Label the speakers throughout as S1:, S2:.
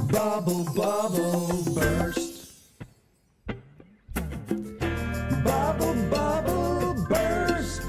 S1: Bubble, bubble, burst. Bubble, bubble, burst.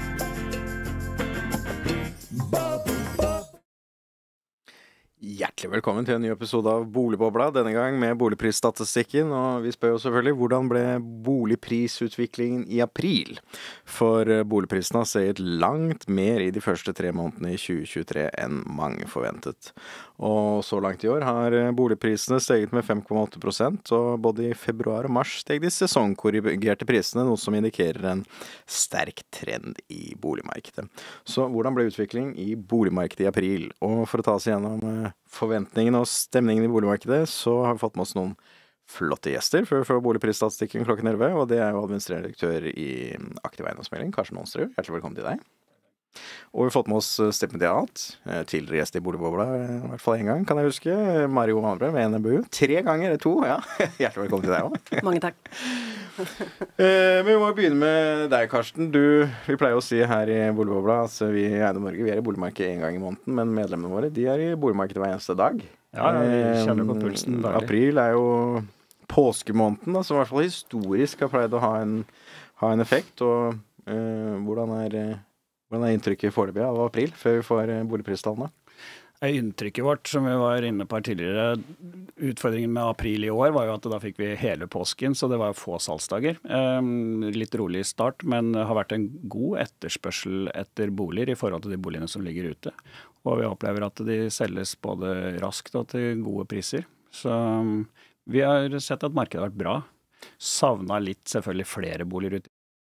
S1: Bubble, bubble.
S2: Hjertelig velkommen til en ny episode av Boligbobla, denne gang med boligprisstatistikken, og vi spør jo selvfølgelig hvordan ble boligprisutviklingen i april? For boligprisene har steget langt mer i de første 3 månedene i 2023 enn mange forventet. Og så langt i år har boligprisene steget med 5,8%, og både i februar og mars steg de sesongkorrigerte prisene, noe som indikerer en sterk trend i boligmarkedet. Så hvordan ble utviklingen i boligmarkedet i april? Og for å ta oss gjennom forventningene og stemningen i boligmarkedet, så har vi fått med oss noen flotte gjester for boligprisstatistikken klokken 11, og det er jo administrerende direktør i Aktiv Eiendomsmegling, Karsten Monsterud. Hjertelig velkommen til deg. Og vi har fått med oss stipendiat, tidligere gjest i Boligbobla, i hvert fall en gang, kan jeg huske, Mario Hamre ved NMBU. 3 ganger, 2, ja. Hjertelig velkommen til deg også.
S3: Mange takk.
S2: Men vi må begynne med deg, Karsten. Vi pleier å si her i Boligbobla at vi i Eiendom Norge, vi er i boligmarkedet 1 gang i måneden, men medlemmene våre, de er i boligmarkedet hver eneste dag.
S4: Ja, vi kjenner på pulsen daglig.
S2: April er jo påskemåneden, som i hvert fall historisk har pleid å ha en effekt, og hvordan er inntrykket foreløpig av april, før vi får boligpristallene?
S4: Inntrykket vårt, som vi var inne på her tidligere, utfordringen med april i år var jo at da fikk vi hele påsken, så det var få salgsdager. Litt rolig start, men det har vært en god etterspørsel etter boliger i forhold til de boligene som ligger ute. Og vi opplever at de selges både raskt og til gode priser. Så vi har sett at markedet har vært bra. Savnet litt selvfølgelig flere boliger ute.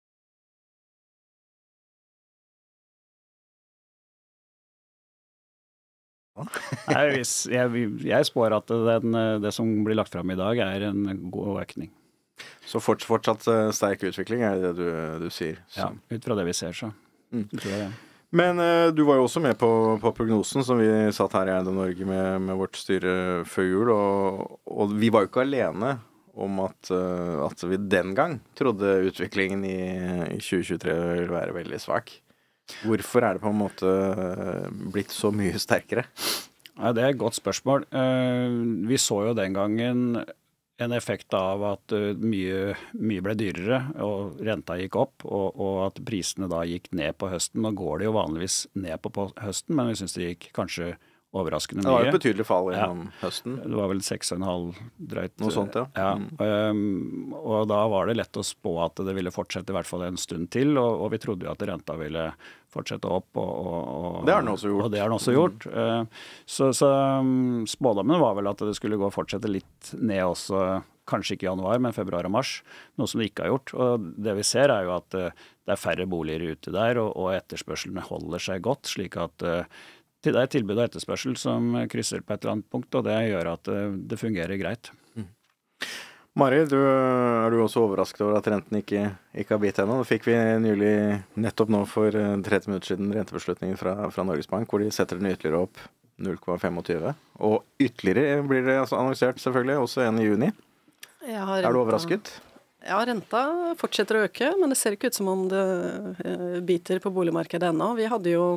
S4: Nei, jeg spår at det som blir lagt frem i dag er en god økning.
S2: Så fortsatt sterk utvikling er det du sier?
S4: Ja, ut fra det vi ser så. Tror jeg.
S2: Men du var jo også med på prognosen som vi satt her i Eiendom Norge med vårt styre før jul, og vi var jo ikke alene om at vi den gang trodde utviklingen i 2023 ville være veldig svak. Hvorfor er det på en måte blitt så mye sterkere?
S4: Ja, det er et godt spørsmål. Vi så jo den gangen en effekt av at mye ble dyrere, og renta gikk opp, og at prisene da gikk ned på høsten. Nå går det jo vanligvis ned på høsten, men vi synes det gikk kanskje overraskende mye.
S2: Det var et betydelig fall gjennom høsten.
S4: Det var vel 6,5 drøyt.
S2: Noe sånt, ja.
S4: Og da var det lett å spå at det ville fortsette i hvert fall en stund til, og vi trodde jo at renta ville fortsette opp. Og
S2: det har den også gjort.
S4: Og det har den også gjort. Så spådommen var vel at det skulle fortsette litt ned også, kanskje ikke i januar, men februar og mars, noe som det ikke har gjort. Og det vi ser er jo at det er færre boliger ute der, og etterspørslene holder seg godt, slik at det er tilbud og etterspørsel som krysser på et eller annet punkt, og det gjør at det fungerer greit.
S2: Mari, er du også overrasket over at renten ikke har bitt ennå? Nå fikk vi nylig, nettopp nå for 30 minutter siden, rentebeslutningen fra Norges Bank, hvor de setter den ytterligere opp 0,25. Og ytterligere blir det altså annonsert selvfølgelig, også en i juni. Er du overrasket?
S3: Ja, renta fortsetter å øke, men det ser ikke ut som om det biter på boligmarkedet ennå. Vi hadde jo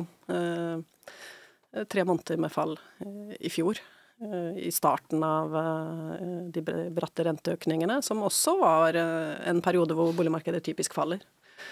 S3: 3 måneder med fall i fjor, i starten av de bratte renteøkningene, som også var en periode hvor boligmarkedet typisk faller.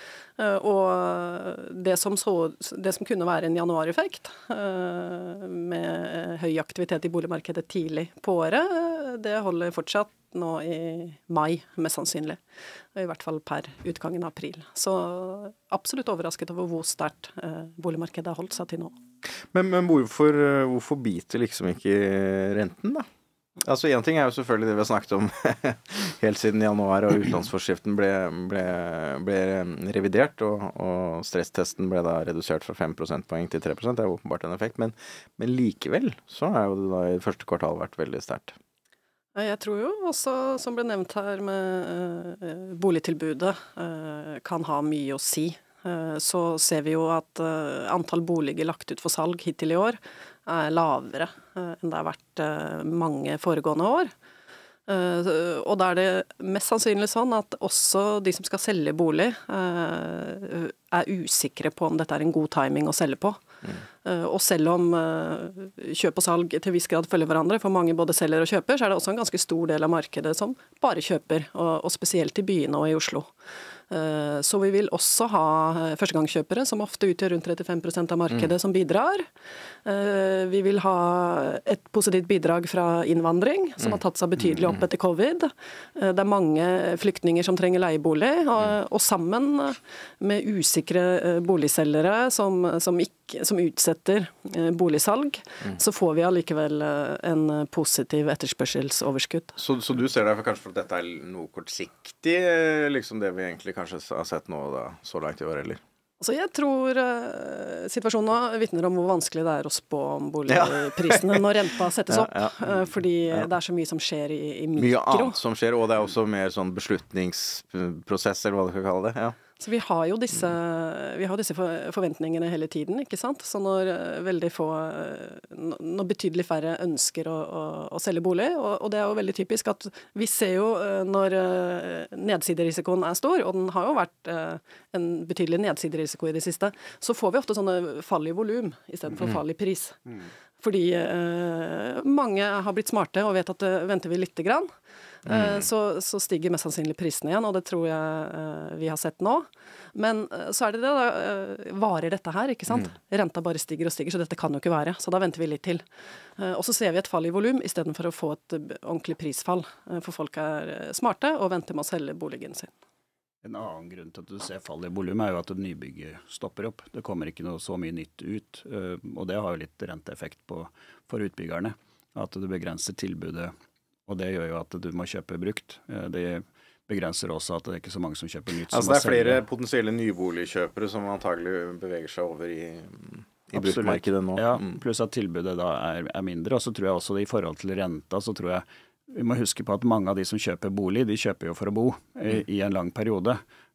S3: Og det som kunne være en januareffekt, med høy aktivitet i boligmarkedet tidlig på året, det holder fortsatt nå i mai, mest sannsynlig. I hvert fall per utgangen av april. Så absolutt overrasket over hvor sterkt boligmarkedet har holdt seg til nå.
S2: Men hvorfor biter liksom ikke renten da? Altså en ting er jo selvfølgelig det vi har snakket om helt siden januar, og utlånsforskriften ble revidert, og stresstesten ble da redusert fra 5 prosentpoeng til 3%. Det er jo åpenbart en effekt, men likevel så er jo det da i første kvartal vært veldig sterkt.
S3: Jeg tror jo også, som ble nevnt her med boligtilbudet, kan ha mye å si. Så ser vi jo at antall boliger lagt ut for salg hittil i år er lavere enn det har vært mange foregående år. Og da er det mest sannsynlig sånn at også de som skal selge bolig er usikre på om dette er en god timing å selge på. Og selv om kjøp og salg til viss grad følger hverandre, for mange både selger og kjøper, så er det også en ganske stor del av markedet som bare kjøper, og spesielt i byene og i Oslo. Så vi vil også ha førstegangskjøpere, som ofte utgjør rundt 35% av markedet, som bidrar. Vi vil ha et positivt bidrag fra innvandring, som har tatt seg betydelig opp etter covid. Det er mange flyktninger som trenger leiebolig, og sammen med usikre boligselgere som utsetter boligsalg, så får vi allikevel en positiv etterspørselsoverskudd.
S2: Så du ser derfor kanskje for at dette er noe kortsiktig, liksom det vi egentlig kanskje har sett nå da, så langt i år, eller?
S3: Altså jeg tror situasjonen nå vitner om hvor vanskelig det er å spå om boligprisene når renta settes opp, fordi det er så mye som skjer i mikro.
S2: Mye annet som skjer, og det er også mer sånn beslutningsprosess, eller hva du skal kalle det, ja.
S3: Så vi har jo disse forventningene hele tiden, ikke sant? Så når betydelig færre ønsker å selge bolig, og det er jo veldig typisk at vi ser jo når nedsiderisikoen er stor, og den har jo vært en betydelig nedsiderisiko i det siste, så får vi ofte sånne fall i volum i stedet for fall i pris. Fordi mange har blitt smarte og vet at venter vi litt grann, så stiger mest sannsynlig prisene igjen, og det tror jeg vi har sett nå. Men så er det da, varer dette her, ikke sant? Renta bare stiger og stiger, så dette kan jo ikke være. Så da venter vi litt til. Og så ser vi et fall i volum, i stedet for å få et ordentlig prisfall. For folk er smarte og venter med å selge boligen sin.
S4: En annen grunn til at du ser fall i volum er jo at nybygget stopper opp. Det kommer ikke noe så mye nytt ut, og det har jo litt renteeffekt for utbyggerne. At du begrenser tilbudet, og det gjør jo at du må kjøpe brukt. Det begrenser også at det er ikke så mange som kjøper nytt.
S2: Altså det er flere potensielle nyboligkjøpere som antagelig beveger seg over i bruktmarkedet nå.
S4: Ja, pluss at tilbudet da er mindre, og så tror jeg også det i forhold til renta, så tror jeg vi må huske på at mange av de som kjøper bolig, de kjøper jo for å bo i en lang periode.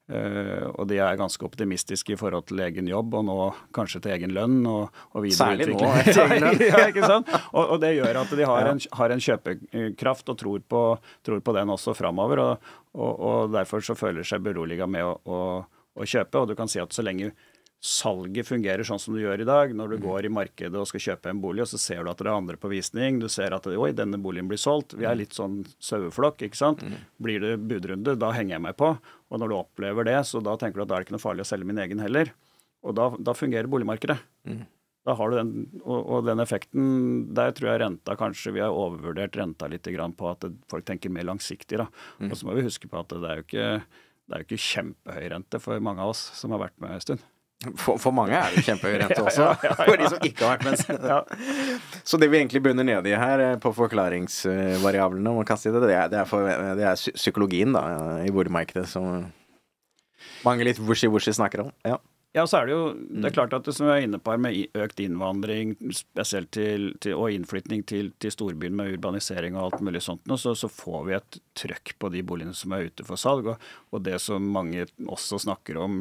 S4: Og de er ganske optimistiske i forhold til egen jobb, og nå kanskje til egen lønn og videreutvikling.
S2: Særlig nå til egen lønn.
S4: Ja, ikke sant? Og det gjør at de har en kjøpekraft og tror på den også fremover, og derfor så føler seg beroliget med å kjøpe. Og du kan si at så lenge salget fungerer sånn som du gjør i dag, når du går i markedet og skal kjøpe en bolig, og så ser du at det er andre på visning, du ser at oi, denne boligen blir solgt, vi er litt sånn saueflokk, ikke sant? Blir det budrunde, da henger jeg meg på, og når du opplever det, så da tenker du at da er det ikke noe farlig å selge min egen heller, og da fungerer boligmarkedet. Da har du og den effekten, der tror jeg renta kanskje, vi har overvurdert renta litt grann på at folk tenker mer langsiktig da, og så må vi huske på at det er jo ikke kjempehøy rente for mange av oss som har vært med en stund.
S2: For mange er det kjempehøy rente også, for de som ikke har vært med. Så det vi egentlig bunner ned i her, på forklaringsvariablene, om man kan si det er psykologien da, i boligmarkedet, som mange litt wushy snakker om.
S4: Ja, så er det jo, det er klart at det som vi er inne på her med økt innvandring, spesielt og innflytning til storbyen med urbanisering og alt mulig sånt, så får vi et trøkk på de boligene som er ute for salg, og det som mange også snakker om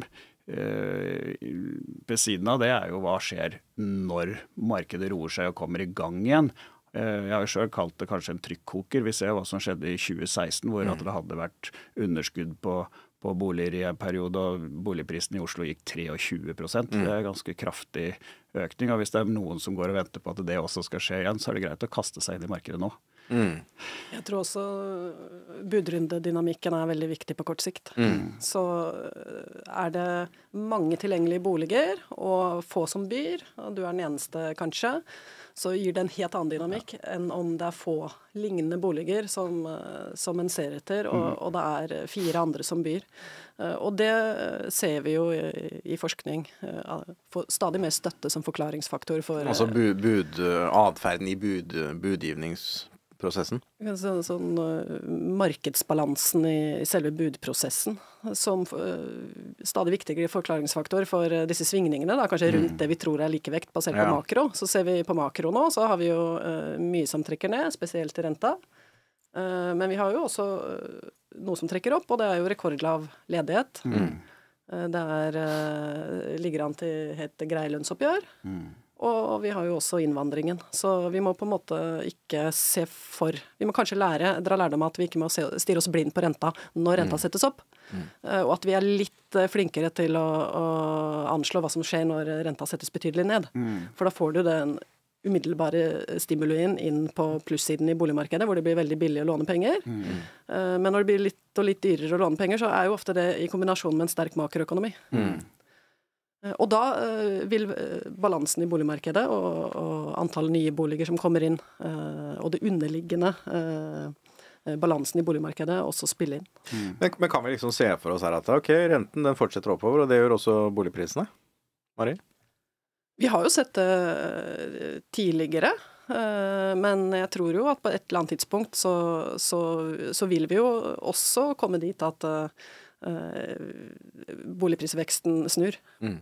S4: ved siden av det er jo hva skjer når markedet roer seg og kommer i gang igjen. Jeg har jo selv kalt det kanskje en trykkoker. Vi ser hva som skjedde i 2016, hvor at det hadde vært underskudd på boliger i en periode, og boligprisen i Oslo gikk 23%. Det er ganske kraftig økning, og hvis det er noen som går og venter på at det også skal skje igjen, så er det greit å kaste seg inn i markedet nå.
S3: Jeg tror også budrundedynamikken er veldig viktig på kort sikt. Så er det mange tilgjengelige boliger og få som byr, og du er den eneste kanskje, så gir det en helt annen dynamikk enn om det er få lignende boliger som en ser etter, og det er 4 andre som byr. Og det ser vi jo i forskning, stadig mer støtte som forklaringsfaktor for...
S2: Altså adferden i budgivningsprosessen?
S3: Sånn markedsbalansen i selve budprosessen, som stadig viktigere forklaringsfaktor for disse svingningene, da, kanskje rundt det vi tror er likevekt basert på makro. Så ser vi på makro nå, så har vi jo mye som trekker ned, spesielt i renta. Men vi har jo også noe som trekker opp, og det er jo rekordlav ledighet. Det ligger an til helt grei lønnsoppgjør. Og vi har jo også innvandringen. Så vi må på en måte ikke se for Vi må kanskje dra lærdom av at vi ikke må stirre oss blind på renta når renta settes opp. Og at vi er litt flinkere til å anslå hva som skjer når renta settes betydelig ned. For da får du den umiddelbare stimulien inn på plussiden i boligmarkedet, hvor det blir veldig billig å låne penger. Men når det blir litt dyrere å låne penger, så er jo ofte det i kombinasjon med en sterk makroøkonomi. Og da vil balansen i boligmarkedet og antall nye boliger som kommer inn, og det underliggende balansen i boligmarkedet også spille inn.
S2: Men kan vi liksom se for oss her at ok, renten den fortsetter oppover, og det gjør også boligprisene? Marie?
S3: Vi har jo sett det tidligere, men jeg tror jo at på et eller annet tidspunkt så vil vi jo også komme dit at boligprisveksten snur.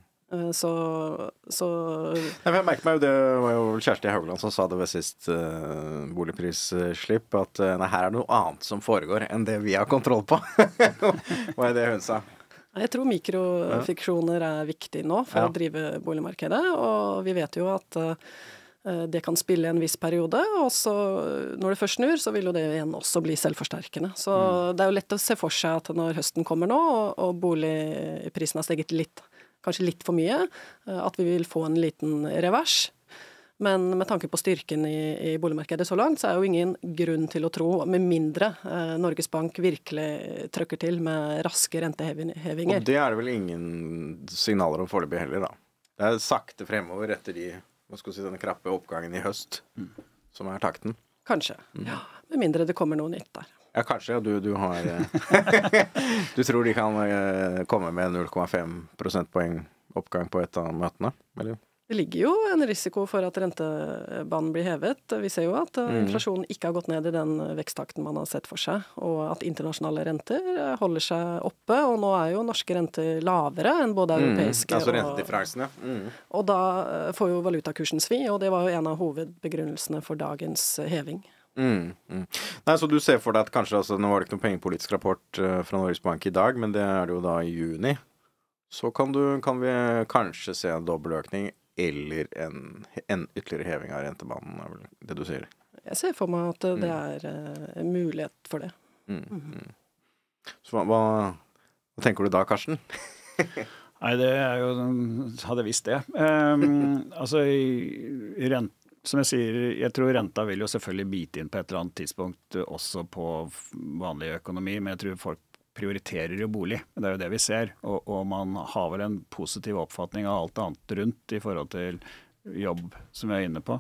S2: Jeg merker meg jo, det var jo Kjersti Haugland som sa det ved sist boligprisslipp, at nei, her er noe annet som foregår enn det vi har kontroll på. Hva er det hun sa?
S3: Jeg tror mikrofiksjoner er viktig nå for å drive boligmarkedet, og vi vet jo at det kan spille en viss periode, og så når det først snur, så vil jo det igjen også bli selvforsterkende. Så det er jo lett å se for seg at når høsten kommer nå, og boligprisen har steget kanskje litt for mye, at vi vil få en liten revers. Men med tanke på styrken i boligmarkedet så langt, så er jo ingen grunn til å tro, med mindre Norges Bank virkelig trykker til med raske rentehevinger.
S2: Og det er det vel ingen signaler om foreløpig heller, da. Det er sakte fremover etter denne krappe oppgangen i høst, som er takten.
S3: Kanskje, ja. Med mindre det kommer noe nytt der.
S2: Ja, kanskje. Du har Du tror de kan komme med 0,5 prosentpoeng oppgang på et av møtene, eller?
S3: Det ligger jo en risiko for at rentebanen blir hevet. Vi ser jo at inflasjonen ikke har gått ned i den veksttakten man har sett for seg, og at internasjonale renter holder seg oppe, og nå er jo norske renter lavere enn både europeiske
S2: altså rentedifferansen,
S3: og da får jo valutakursen svi, og det var jo en av hovedbegrunnelsene for dagens heving.
S2: Nei, så du ser for deg at kanskje, altså, nå var det ikke noen pengepolitisk rapport fra Norges Bank i dag, men det er det jo da i juni, så kan vi kanskje se en dobbeltøkning eller en ytterligere heving av rentebanen, er vel det du sier?
S3: Jeg ser for meg at det er en mulighet for det.
S2: Så hva tenker du da, Karsten?
S4: Nei, det er jo, hadde visst det. Altså, som jeg sier, jeg tror renta vil jo selvfølgelig bite inn på et eller annet tidspunkt, også på vanlig økonomi, men jeg tror folk prioriterer jo bolig. Det er jo det vi ser, og man har vel en positiv oppfatning av alt annet rundt i forhold til jobb, som jeg er inne på.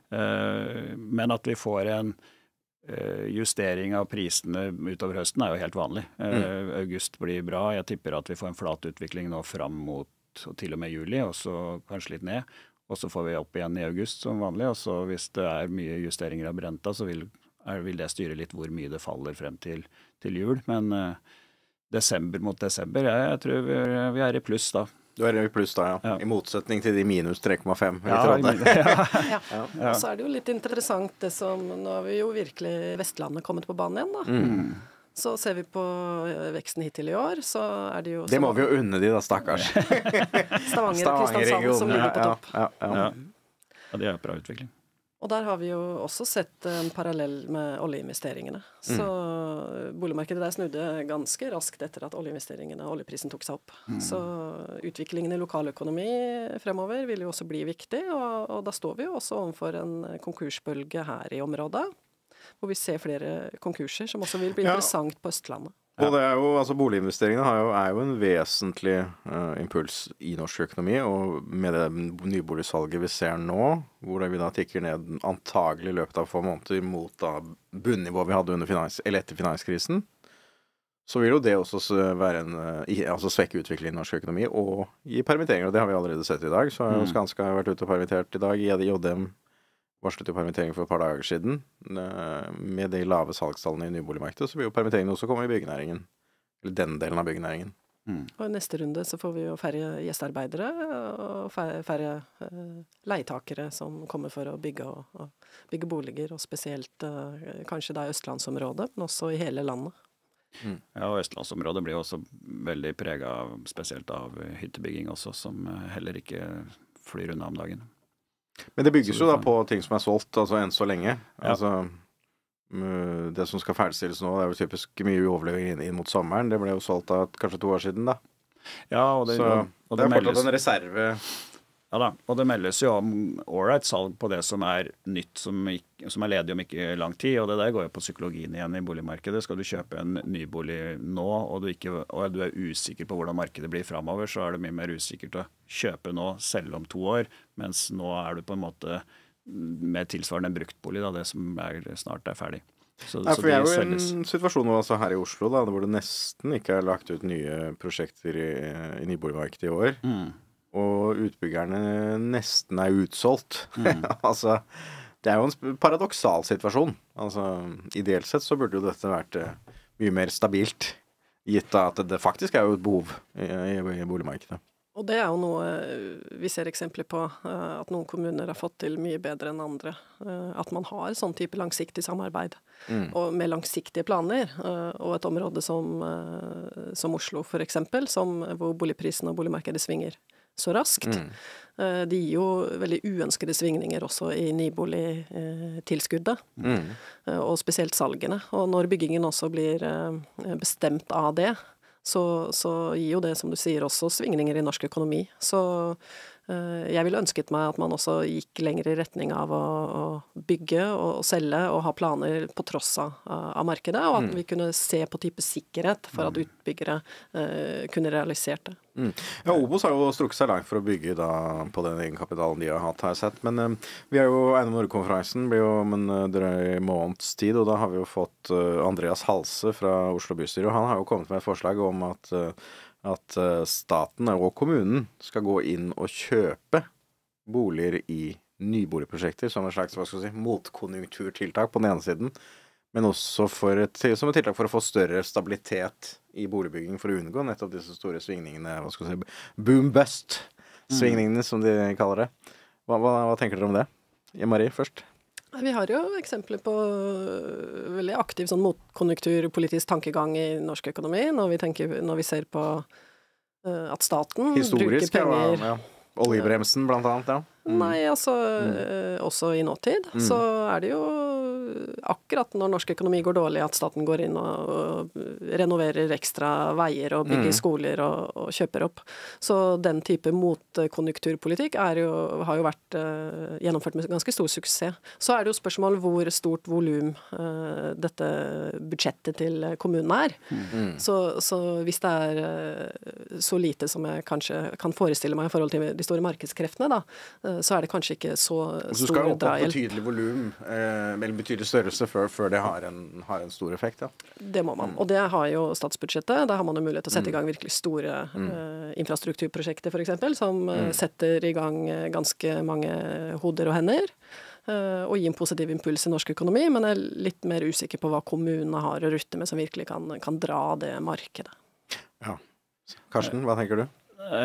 S4: Men at vi får en justering av prisene utover høsten er jo helt vanlig. August blir bra. Jeg tipper at vi får en flat utvikling nå fram mot til og med juli, og så kanskje litt ned. Og så får vi opp igjen i august som vanlig, og så hvis det er mye justeringer av renta, så vil det styre litt hvor mye det faller frem til jul. Men desember mot desember, jeg tror vi er i pluss da.
S2: Du er i pluss da, ja. I motsetning til de minus 3,5.
S3: Og så er det jo litt interessant det som, nå har vi jo virkelig Vestlandet kommet på banen igjen da. Så ser vi på veksten hittil i år, så er det jo...
S2: Det må vi jo unne de da, stakkars.
S3: Stavanger og Kristiansand som ligger på topp.
S4: Ja, det er bra utvikling.
S3: Og der har vi jo også sett en parallell med oljeinvesteringene. Så boligmarkedet der snudde ganske raskt etter at oljeprisen tok seg opp. Så utviklingen i lokaløkonomi fremover vil jo også bli viktig, og da står vi jo også overfor en konkursbølge her i området, hvor vi ser flere konkurser som også vil bli interessant på Østlandet.
S2: Og det er jo, altså boliginvesteringene er jo en vesentlig impuls i norsk økonomi, og med det nyboligsalget vi ser nå, hvor vi da tikker ned antagelig i løpet av få måneder mot da bunnivå vi hadde etter finanskrisen, så vil jo det også være svekke utviklingen i norsk økonomi og gi permitteringer, og det har vi allerede sett i dag. Så Skanska har vært ute og permittert i dag, JDM varslet jo permittering for et par dager siden. Med de lave salgstallene i nyboligmarkedet, så vil jo permitteringene også komme i byggenæringen. Eller den delen av byggenæringen.
S3: Og i neste runde så får vi jo færre gjestearbeidere og færre leietakere som kommer for å bygge boliger, og spesielt kanskje da i Østlandsområdet, men også i hele landet.
S4: Ja, og Østlandsområdet blir også veldig preget spesielt av hyttebygging også, som heller ikke flyr unna om dagen.
S2: Men det bygges
S4: Så
S2: jo
S4: du
S2: da
S4: kan-
S2: på ting som solgt, altså enn så lenge.
S4: Ja.
S2: Altså, det som skal ferdigstilles nå, det jo typisk mye overlevering inn mot sommeren. Det ble jo solgt da kanskje 2 år siden, da.
S4: Ja, og det,
S2: Så
S4: og
S2: det
S4: det
S2: fortsatt
S4: meldes
S2: en reserve.
S4: Ja da, og det meldes jo om ålreit salg på det som nytt, som ledig om ikke lang tid, og det der går jo på psykologien igjen i boligmarkedet. Skal du kjøpe en nybolig nå, og du usikker på hvordan markedet blir fremover, så det mye mer usikkert å kjøpe nå, selv om 2 år, mens nå du på en måte mer tilsvarende en bruktbolig, da, det som snart ferdig. Så
S2: Nei, for vi
S4: de
S2: jo i
S4: selges.
S2: en situasjon nå, altså her i Oslo, da, hvor det nesten ikke lagt ut nye prosjekter i nyboligmarkedet i år. Og utbyggerne nesten utsolgt. Altså, det jo en paradoksal situasjon. Altså, ideelt sett så burde jo dette vært mye mer stabilt, gitt at det faktisk jo et behov i boligmarkedet.
S3: Og det jo noe vi ser eksempler på, at noen kommuner har fått til mye bedre enn andre. At man har sånn type langsiktig samarbeid, og med langsiktige planer. Og et område som Oslo for eksempel, hvor boligprisen og boligmarkedet svinger så raskt. De gir jo veldig uønskede svingninger også i nyboligtilskuddet, og spesielt salgene. Og når byggingen også blir bestemt av det, så gir jo det, som du sier, også svingninger i norsk økonomi. Så jeg ville ønsket meg at man også gikk lenger i retning av å bygge og selge og ha planer på tross av markedet, og at vi kunne se på type sikkerhet for at utbyggere kunne realisert det.
S2: Ja, Obos har jo strukket seg langt for å bygge da på den egenkapitalen de har hatt, har jeg sett. Men vi jo Eiendom Norge-konferansen blir jo om en drøy måneds tid, og da har vi jo fått Andreas Halse fra Oslo bystyre, og han har jo kommet med et forslag om at staten og kommunen skal gå inn og kjøpe boliger i nyboligprosjekter som en slags, hva skal jeg si, motkonjunkturtiltak på den ene siden, men også som et tiltak for å få større stabilitet i boligbygging for å unngå nettopp disse store svingningene, hva skal jeg si, boom-bust-svingningene som de kaller det. Hva tenker dere om det? Marie først.
S3: Vi har jo eksempler på veldig aktiv sånn motkonjunkturpolitisk tankegang i norsk økonomi, når vi ser på at staten bruker penger.
S2: Ja. Oljebremsen blant annet, ja.
S3: Nei, altså også i nåtid så det jo akkurat når norsk økonomi går dårlig at staten går inn og renoverer ekstra veier og bygger skoler og kjøper opp. Så den type motkonjunkturpolitikk har jo vært gjennomført med ganske stor suksess. Så det jo spørsmål hvor stort volum dette budsjettet til kommunen Så hvis det så lite som jeg kanskje kan forestille meg i forhold til de store markedskreftene, da, så det kanskje ikke så
S2: stor drahjelp. Så skal opp på betydelig volum, eller betydelig størrelse før det har en stor effekt, ja.
S3: Det må man. Og det har jo statsbudsjettet. Da har man jo mulighet til å sette i gang virkelig store infrastrukturprosjekter, for eksempel, som setter i gang ganske mange hoder og hender, og gir en positiv impuls i norsk økonomi, men jeg litt mer usikker på hva kommunene har å rutte med som virkelig kan dra det markedet.
S2: Ja. Karsten, hva tenker du?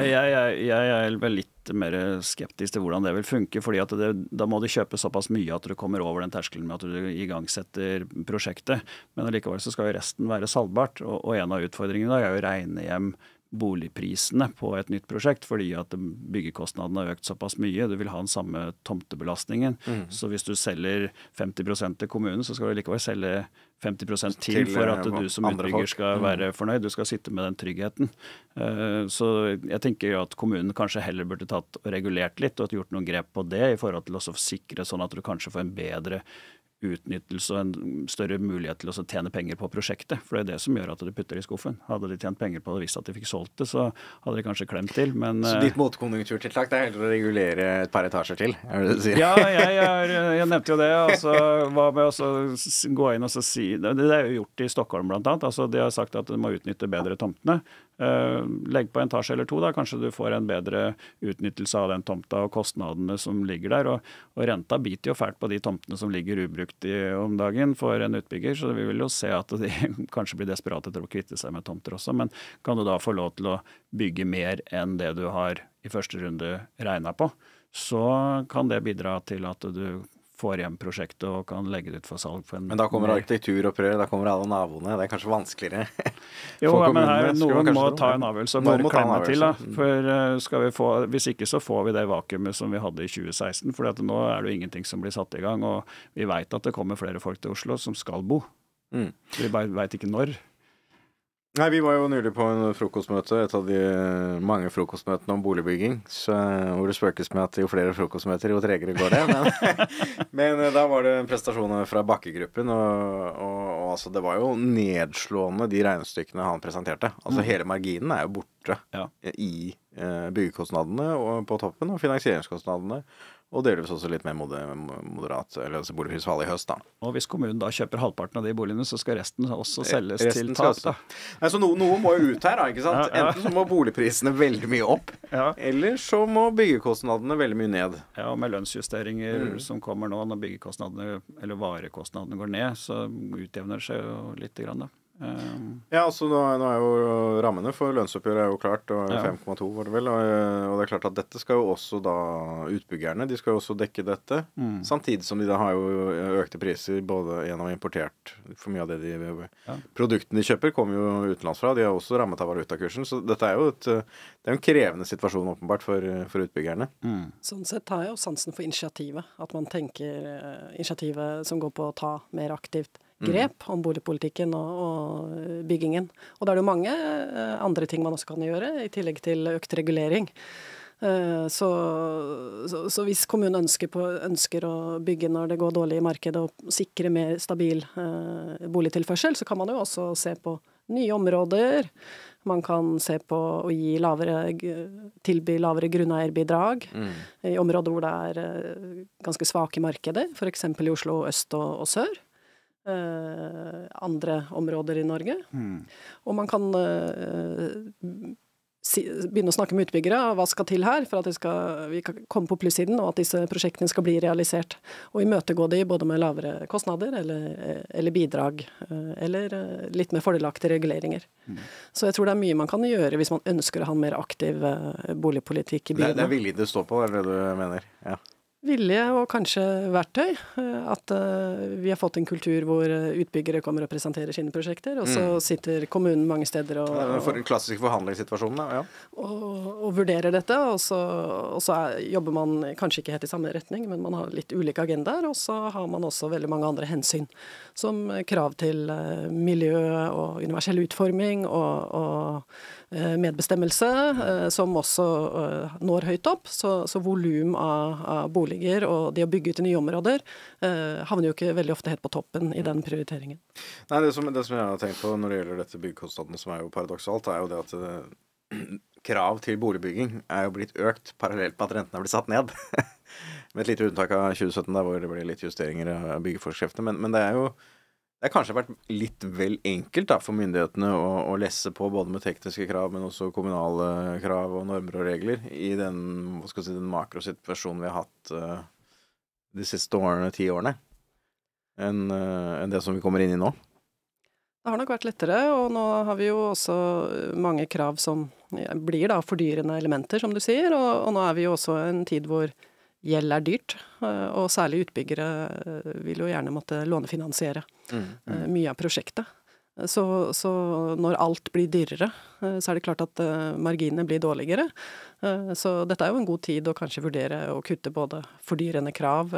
S4: Jeg vel litt mer skeptisk til hvordan det vil funke, fordi at da må du kjøpe såpass mye at du kommer over den terskelen med at du igangsetter prosjektet. Men allikevel så skal jo resten være salgbart, og en av utfordringene da å regne hjem boligprisene på et nytt prosjekt, fordi at byggekostnadene har økt såpass mye. Du vil ha den samme tomtebelastningen. Så hvis du selger 50% til kommunen, så skal du likevel selge 50% til for at du som utbygger skal være fornøyd. Du skal sitte med den tryggheten. Så jeg tenker jo at kommunen kanskje heller burde tatt og regulert litt, og gjort noen grep på det, i forhold til å sikre sånn at du kanskje får en bedre utnyttelse og en større mulighet til å tjene penger på prosjektet. For det det som gjør at du putter det i skuffen. Hadde de tjent penger på det, visst at de fikk solgt det, så hadde de kanskje klemt til. Men,
S2: så ditt motkonjunkturtiltak heller å regulere et par etasjer til? Det du sier?
S4: Ja, jeg nevnte jo det. Altså, hva med å gå inn og si det jo gjort i Stockholm blant annet. Altså, de har sagt at du må utnytte bedre tomtene. Legg på en etasje eller to, da kanskje du får en bedre utnyttelse av den tomta og kostnadene som ligger der, og renta biter jo fælt på de tomtene som ligger ubrukt om dagen for en utbygger, så vi vil jo se at de kanskje blir desperate etter å kvitte seg med tomter også, men kan du da få lov til å bygge mer enn det du har i første runde regnet på, så kan det bidra til at du får hjem prosjektet og kan legge det ut for salg.
S2: Men da kommer arkitekturopprør, da kommer alle naboene. Det kanskje vanskeligere.
S4: Jo,
S2: for
S4: men her,
S2: kommunene,
S4: noen må ta en avgjørelse og
S2: Noen
S4: bare
S2: må ta en
S4: klemme til. Da.
S2: avgjørelse.
S4: For hvis ikke så får vi det vakuumet som vi hadde i 2016. For nå er det jo ingenting som blir satt i gang. Og vi vet at det kommer flere folk til Oslo som skal bo. Vi bare vet ikke når.
S2: Nei, vi var jo nylig på en frokostmøte, et av de mange frokostmøtene om boligbygging, hvor det spøkes med at jo flere frokostmøter, jo tregere går det. Men da var det prestasjoner fra Bakke-gruppen, og altså, det var jo nedslående de regnestykkene han presenterte. Altså hele marginen er jo borte i byggekostnadene og på toppen, og finansieringskostnadene. Og delvis også litt mer moderat, eller altså boligprisfall i høst da.
S4: Og hvis kommunen da kjøper halvparten av de boligene, så skal resten også selges til tap da.
S2: Nei, så noe må jo ut her da, ikke sant? Enten så må boligprisene veldig mye opp, eller så må byggekostnadene veldig mye ned.
S4: Ja, og med lønnsjusteringer som kommer nå, når byggekostnadene, eller varekostnadene går ned, så utjevner det seg jo litt grann da.
S2: Ja, altså nå er jo rammene for lønnsoppgjøret er jo klart, og 5,2 var det vel, og det er klart at dette skal jo også da utbyggerne, de skal jo også dekke dette, samtidig som de da har jo økte priser både gjennom importert, for mye av det produktene de kjøper kommer jo utenlandsfra, de har også rammet av valutakursen, så dette er jo det er en krevende situasjon åpenbart for utbyggerne.
S3: Sånn sett har jeg jo sansen for initiativet, at man tenker initiativet som går på å ta mer aktivt grep om boligpolitikken og byggingen. Og da er det jo mange andre ting man også kan gjøre, i tillegg til økt regulering. Så hvis kommunen ønsker å bygge når det går dårlig i markedet og sikre mer stabil boligtilførsel, så kan man jo også se på nye områder. Man kan se på å tilby lavere grunneierbidrag i områder hvor det er ganske svake markeder, for eksempel i Oslo øst og sør. Andre områder i Norge. Og man kan begynne å snakke med utbyggere hva skal til her for at vi kan komme på plussiden og at disse prosjektene skal bli realisert. Og imøtegå de både med lavere kostnader eller bidrag eller litt mer fordelaktige reguleringer. Så jeg tror det er mye man kan gjøre hvis man ønsker å ha en mer aktiv boligpolitikk i byene.
S2: Det er villig det står på, er det du mener? Ja.
S3: Vilje og kanskje verktøy. At vi har fått en kultur hvor utbyggere kommer og presenterer sine prosjekter, og så sitter kommunen mange steder
S2: for en klassisk forhandlingssituasjon da,
S3: og vurderer dette, og så jobber man kanskje ikke helt i samme retning, men man har litt ulike agendaer, og så har man også veldig mange andre hensyn, som krav til miljø og universell utforming og medbestemmelse, som også når høyt opp, så volum av boliger og det å bygge ut i nye områder havner jo ikke veldig ofte helt på toppen i den prioriteringen.
S2: Nei, det som jeg har tenkt på når det gjelder dette byggekostnadene, som er jo paradoksalt, er jo det at krav til boligbygging er jo blitt økt parallelt med at rentene er blitt satt ned. Med et lite unntak av 2017 der hvor det ble litt justeringer av byggeforskriftene, men det er jo det har kanskje vært litt vel enkelt da, for myndighetene å lesse på både med tekniske krav, men også kommunale krav og normer og regler i den, den makrosituasjonen vi har hatt de siste 10 årene, enn det som vi kommer inn i nå.
S3: Det har nok vært lettere, og nå har vi jo også mange krav som blir da fordyrende elementer, som du sier, og nå er vi jo også en tid hvor gjeld er dyrt, og særlig utbyggere vil jo gjerne måtte lånefinansiere mye av prosjektet. Så når alt blir dyrere, så er det klart at marginene blir dårligere. Så dette er jo en god tid å kanskje vurdere å kutte både fordyrende krav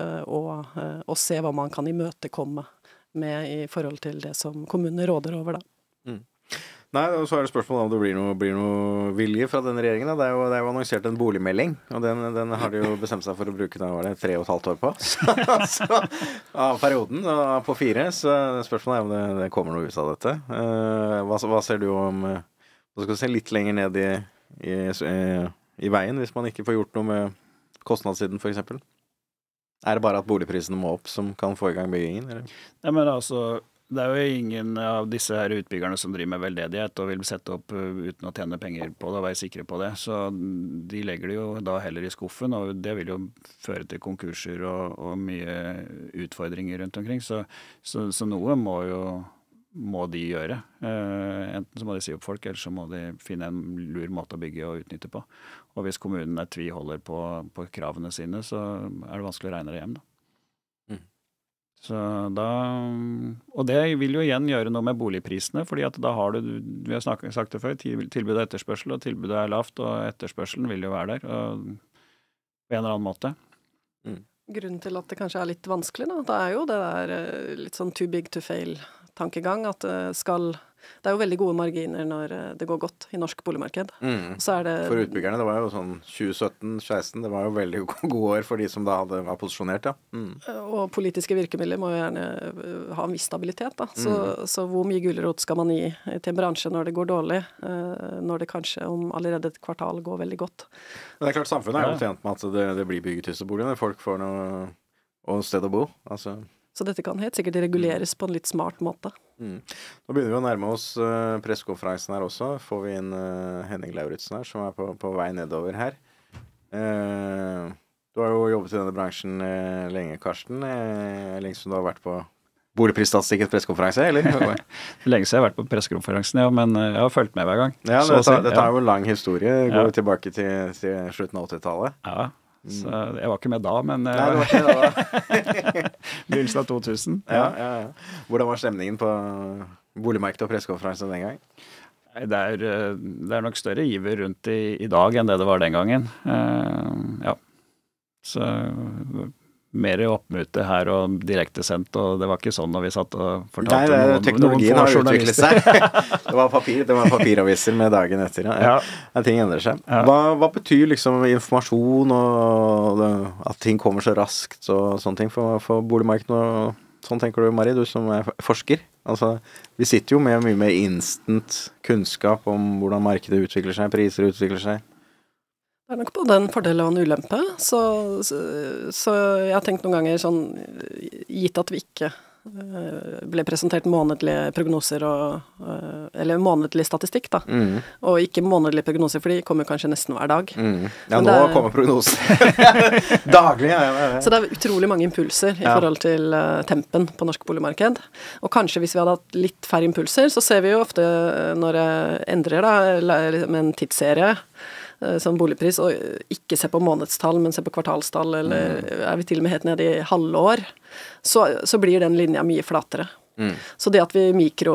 S3: og se hva man kan imøtekomme med i forhold til det som kommunene råder over da.
S2: Nei, og så er det spørsmålet om det blir noe vilje fra denne regjeringen. Da. Det er jo annonsert en boligmelding, og den har de jo bestemt seg for å bruke 3,5 år på. Så av perioden på 4, så spørsmålet er om det kommer noe ut av dette. Hva ser du om hva skal du si, litt lenger ned i veien, hvis man ikke får gjort noe med kostnadssiden for eksempel? Er det bare at boligprisene må opp som kan få i gang byggingen? Eller?
S4: Nei, men altså det er jo ingen av disse her utbyggerne som driver med veldedighet og vil sette opp uten å tjene penger på det og være sikre på det. Så de legger det jo da heller i skuffen, og det vil jo føre til konkurser og mye utfordringer rundt omkring. Så noe må de gjøre. Enten så må de si opp folk, eller så må de finne en lur måte å bygge og utnytte på. Og hvis kommunen tviholder på kravene sine, så er det vanskelig å regne det hjem da. Så da, og det vil jo igjen gjøre noe med boligprisene, fordi at da har du, vi har sagt det før, tilbud og etterspørsel, og tilbudet er lavt, og etterspørselen vil jo være der, og på en eller annen måte.
S3: Grunnen til at det kanskje er litt vanskelig, da, det er jo det der litt sånn too big to fail-tankegang, at det er jo veldig gode marginer når det går godt i norsk boligmarked. Så er det
S2: For utbyggerne, det var jo sånn 2017-2016, det var jo veldig gode år for de som da var posisjonert, ja.
S3: Og politiske virkemidler må jo gjerne ha en viss stabilitet, da. Så hvor mye gulrot skal man gi til en bransje når det går dårlig, når det kanskje om allerede et kvartal går veldig godt?
S2: Men det er klart, samfunnet er jo tjent med at det blir bygget disse boligene, folk får noe og sted å bo, altså.
S3: Så dette kan helt sikkert reguleres på en litt smart måte.
S2: Nå begynner vi å nærme oss pressekonferansen her også. Får vi inn Henning Lauritzen her, som er på vei nedover her. Du har jo jobbet i denne bransjen lenge, Karsten. Lenge som du har vært på boligprisstatistikkens pressekonferanse, eller?
S4: Lenge siden jeg har vært på pressekonferansen, ja, men jeg har fulgt med hver gang.
S2: Ja, dette er jo en lang historie. Går jo tilbake til slutten av 80-tallet.
S4: Ja. Så jeg var ikke med da, men
S2: Nei, du var ikke med da.
S4: begynnelsen av 2000.
S2: Ja. Hvordan var stemningen på boligmarkedet og pressekonferansen den gang?
S4: Nei, det er nok større iver rundt i dag enn det var den gangen. Ja. Så mer oppmøte her og direkte sendt, og det var ikke sånn når vi satt og fortalte
S2: teknologien har utviklet seg. det var papiraviser med dagen etter. Ja. Ting endrer seg. Ja. Hva betyr liksom informasjon og at ting kommer så raskt og sånne ting for boligmarkedet? Og sånn tenker du, Mari, du som er forsker. Altså, vi sitter jo med mye mer instant kunnskap om hvordan markedet utvikler seg, priser utvikler seg.
S3: Det er nok både en fordel og en ulempe, så jeg har tenkt noen ganger sånn, gitt at vi ikke ble presentert månedlige prognoser eller månedlig statistikk da, og ikke månedlige prognoser, for de kommer kanskje nesten hver dag.
S2: Ja, nå kommer prognoser. Daglig, ja.
S3: Så det er utrolig mange impulser i forhold til tempen på norsk boligmarked, og kanskje hvis vi hadde hatt litt færre impulser, så ser vi jo ofte når det endrer da, med en tidsserie, som boligpris, og ikke se på månedstall, men se på kvartalstall, eller er vi til og med helt nede i halvår, så blir den linja mye flatere. Så det at vi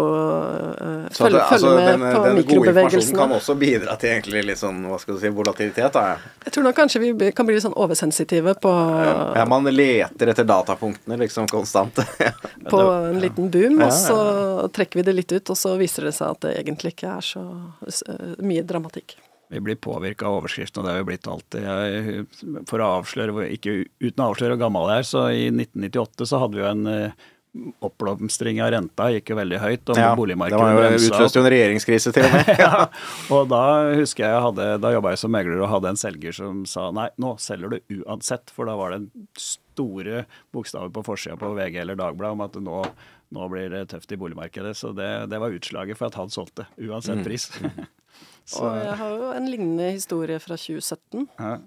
S3: følger med på mikrobevegelsene. Den gode informasjonen
S2: kan også bidra til egentlig litt sånn, hva skal du si, volatilitet da.
S3: Jeg tror nok kanskje vi kan bli litt sånn oversensitive på...
S2: Ja, man leter etter datapunktene liksom konstant.
S3: På en liten boom, og så trekker vi det litt ut, og så viser det seg at det egentlig ikke er så mye dramatikk.
S4: Vi blir påvirket av overskriften, og det har vi blitt alltid. For å avsløre, ikke uten å avsløre hvor gammel jeg er, så i 1998 så hadde vi jo en oppblomstring av renta, gikk jo veldig høyt, og boligmarkedet
S2: det var jo utløst jo en regjeringskrise til og med.
S4: Og da husker da jobbet jeg som megler og hadde en selger som sa, nei, nå selger du uansett, for da var det en store bokstaver på forsiden på VG eller Dagblad om at nå blir det tøft i boligmarkedet, så det var utslaget for at han solgte, uansett pris.
S3: Og jeg har jo en lignende historie fra 2017. Ja.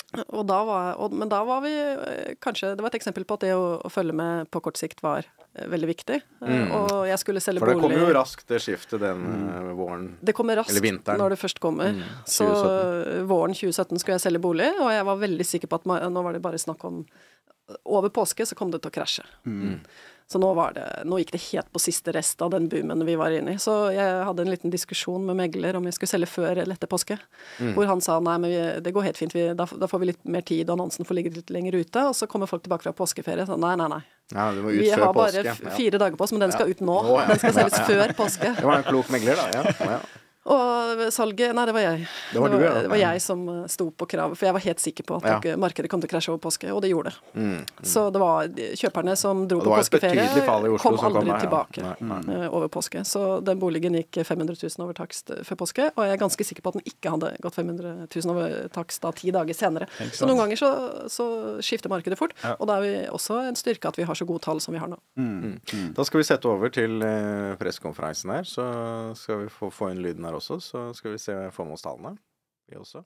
S3: Men da var vi kanskje, det var et eksempel på at det å følge med på kort sikt var veldig viktig. Og jeg skulle selge bolig.
S2: For det kommer jo raskt det skiftet den våren,
S3: det kommer raskt når det først kommer. Så våren 2017 skulle jeg selge bolig, og jeg var veldig sikker på at nå var det bare snakk om over påske så kom det til å krasje. Så nå gikk det helt på siste rest av den boomen vi var inne i. Så jeg hadde en liten diskusjon med megler om jeg skulle selge før eller etter påske. Hvor han sa, nei, men det går helt fint, da får vi litt mer tid, og annonsen får ligge litt lenger ute, og så kommer folk tilbake fra påskeferie. Så nei.
S2: Ja, det var ut
S3: vi
S2: før
S3: har bare
S2: påske.
S3: 4 dager på oss, men den skal ut nå. Den skal selges før påske.
S2: Det var en klok megler da, ja.
S3: Og salget, nei, det var jeg.
S2: Det var
S3: jeg som sto på krav, for jeg var helt sikker på at markedet kom til å krasje over påske, og det gjorde det. Så det var kjøperne som dro på påskeferie, kom aldri tilbake over påske. Så den boligen gikk 500 000 over takst før påske, og jeg er ganske sikker på at den ikke hadde gått 500 000 over takst da 10 dager senere. Så noen ganger så skifter markedet fort, og da er vi også en styrke at vi har så gode tall som vi har nå.
S2: Da skal vi sette over til pressekonferansen her, så skal vi få inn lyden her også, så skal vi se formålstallene vi også.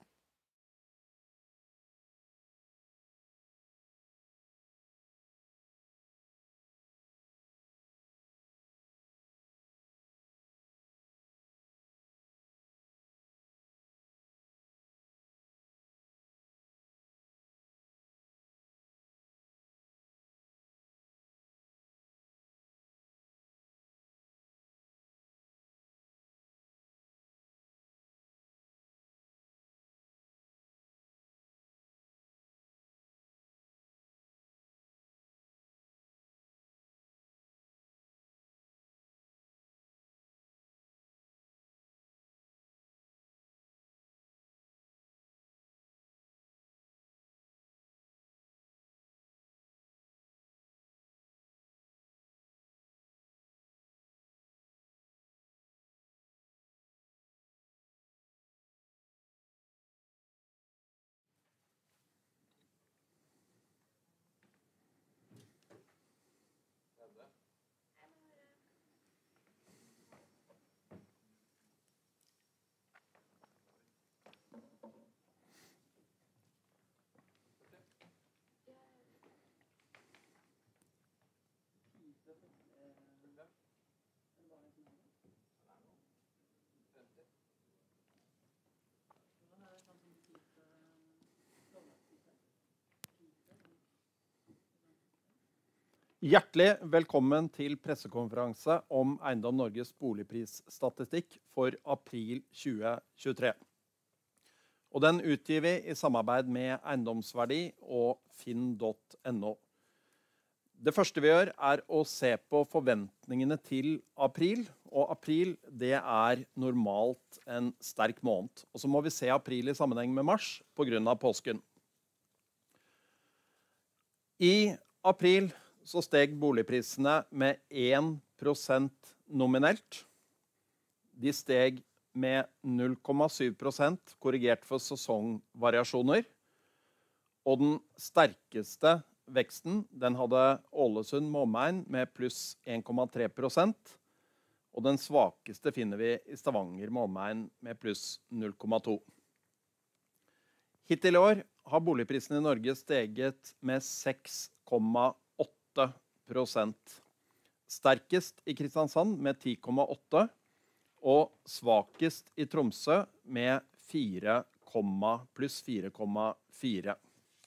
S5: Hjertelig velkommen til pressekonferanse om Eiendom Norges boligprisstatistikk for april 2023. Og den utgir vi i samarbeid med Eiendomsverdi og finn.no. Det første vi gjør å se på forventningene til april, og april det normalt en sterk måned. Og så må vi se april i sammenheng med mars på grunn av påsken. I april så steg boligprisene med 1% nominelt. De steg med 0,7% korrigert for sesongvariasjoner. Og den sterkeste veksten, den hadde Ålesund med omegn med pluss 1,3%. Og den svakeste finner vi i Stavanger med omegn med pluss 0,2%. Hittil i år har boligprisene i Norge steget med 6,8%. Sterkest i Kristiansand med 10,8%, og svakest i Tromsø med pluss 4,4%.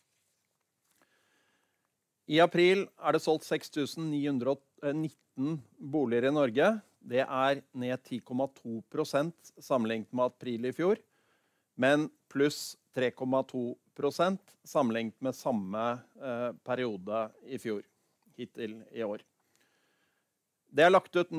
S5: I april det solgt 6.919 boliger i Norge. Det ned 10,2% sammenlignet med april i fjor, men pluss 3,2% sammenlignet med samme periode i fjor, hittil i år. Det lagt ut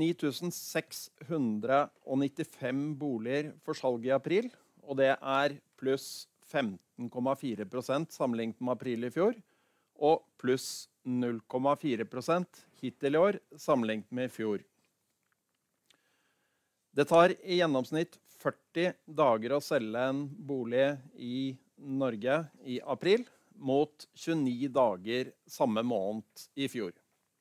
S5: 9.695 boliger for salg i april, og det pluss 15,4% sammenlignet med april i fjor, og pluss 0,4% hittil i år sammenlignet med i fjor. Det tar i gjennomsnitt 40 dager å selge en bolig i Norge i april, mot 29 dager samme måned i fjor.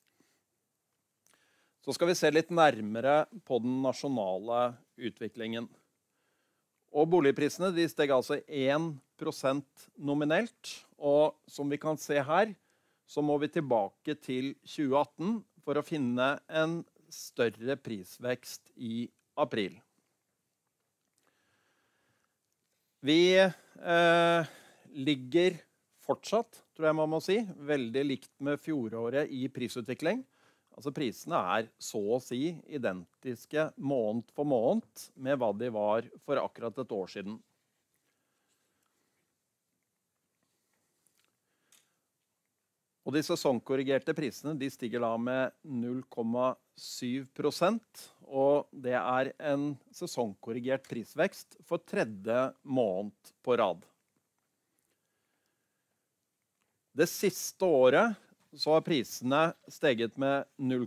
S5: Så skal vi se litt nærmere på den nasjonale utviklingen. Og boligprisene de steg altså 1% nominelt, og som vi kan se her, så må vi tilbake til 2018 for å finne en større prisvekst i april. Vi ligger fortsatt, tror jeg man må si, veldig likt med fjoråret i prisutvikling. Altså prisene så å si identiske måned for måned med hva de var for akkurat et år siden. Og de sesongkorrigerte prisene de stiger da med 0,7%, og det en sesongkorrigert prisvekst for tredje måned på rad. Det siste året så har prisene steget med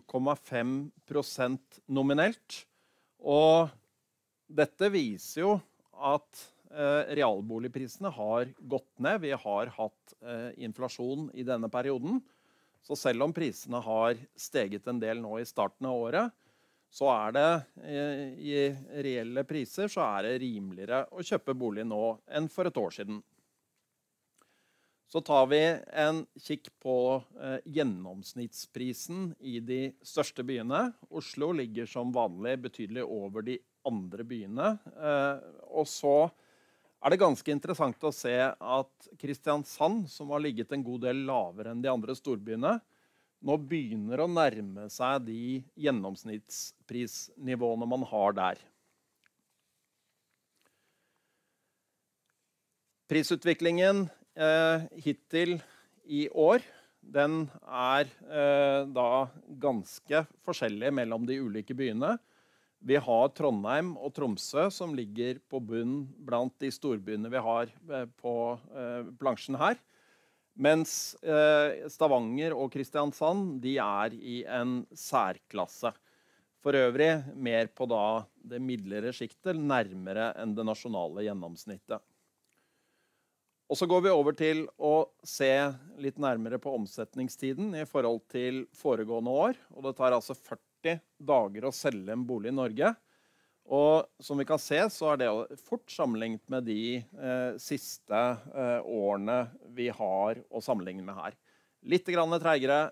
S5: 0,5% nominelt, og dette viser jo at realboligprisene har gått ned. Vi har hatt inflasjon i denne perioden, så selv om prisene har steget en del nå i starten av året, så det i reelle priser så det rimeligere å kjøpe bolig nå enn for et år siden. Så tar vi en kikk på gjennomsnittsprisen i de største byene. Oslo ligger som vanlig betydelig over de andre byene. Og så det ganske interessant å se at Kristiansand, som har ligget en god del lavere enn de andre storbyene, nå begynner å nærme seg de gjennomsnittsprisnivåene man har der. Prisutviklingen hittil i år, den da ganske forskjellig mellom de ulike byene. Vi har Trondheim og Tromsø som ligger på bunn blant de storbyene vi har på plansjen her. Mens Stavanger og Kristiansand, de i en særklasse. For øvrig mer på da det midlere skiktet, nærmere enn det nasjonale gjennomsnittet. Og så går vi over til å se litt nærmere på omsetningstiden i forhold til foregående år. Og det tar altså 40 dager å selge en bolig i Norge. Og som vi kan se, så det fort sammenlignet med de siste årene vi har å sammenligne med her. Litt grann treigere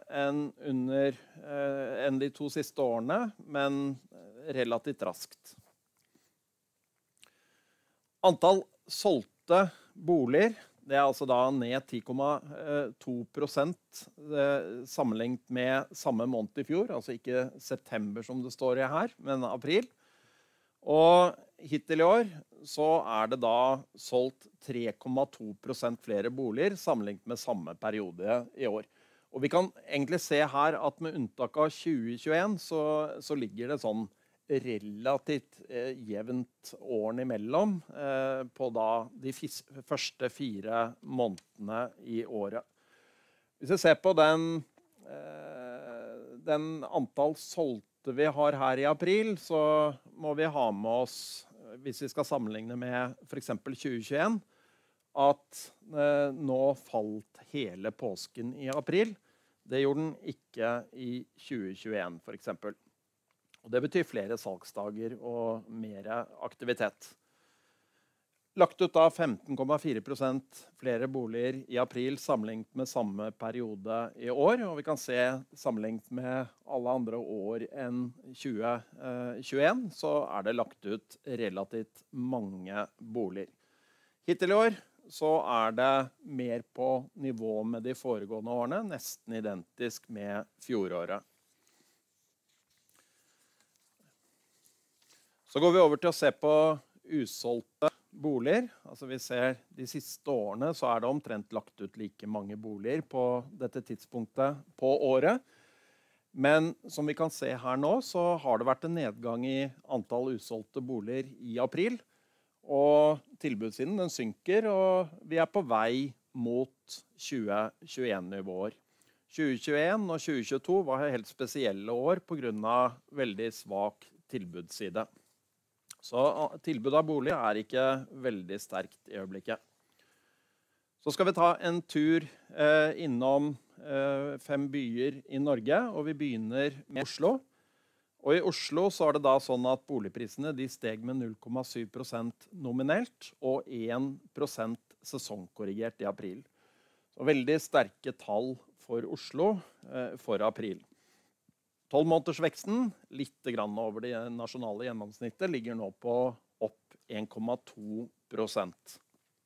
S5: enn de 2 siste årene, men relativt raskt. Antall solgte boliger, Det er altså da ned 10,2% sammenlignet med samme måned i fjor, altså ikke september som det står i her, men april. Og hittil i år så er det da solgt 3,2% flere boliger sammenlignet med samme periode i år. Og vi kan egentlig se her at med unntak av 2021 så ligger det sånn relativt jevnt årene imellom på da de første 4 månedene i året. Hvis vi ser på den antall solgte vi har her i april, så må vi ha med oss, hvis vi skal sammenligne med for eksempel 2021, at nå falt hele påsken i april. Det gjorde den ikke i 2021 for eksempel. Og det betyr flere salgsdager og mer aktivitet. Lagt ut da 15,4% flere boliger i april sammenlignet med samme periode i år. Og vi kan se sammenlignet med alle andre år enn 2021, så er det lagt ut relativt mange boliger. Hittil i år så er det mer på nivå med de foregående årene, nesten identisk med fjoråret. Så går vi over til å se på usolgte boliger. Altså vi ser de siste årene så er det omtrent lagt ut like mange boliger på dette tidspunktet på året. Men som vi kan se her nå så har det vært en nedgang i antall usolgte boliger i april. Og tilbudssiden den synker, og vi er på vei mot 2021-nivåer. 2021 og 2022 var helt spesielle år på grunn av veldig svak tilbudsside. Så tilbud av bolig er ikke veldig sterkt i øyeblikket. Så skal vi ta en tur innom 5 byer i Norge, og vi begynner med Oslo. Og i Oslo så er det da sånn at boligprisene de steg med 0,7% nominelt og 1% sesongkorrigert i april. Så veldig sterke tall for Oslo for april. 12-månedersveksten, litt grann over det nasjonale gjennomsnittet, ligger nå på opp 1,2%.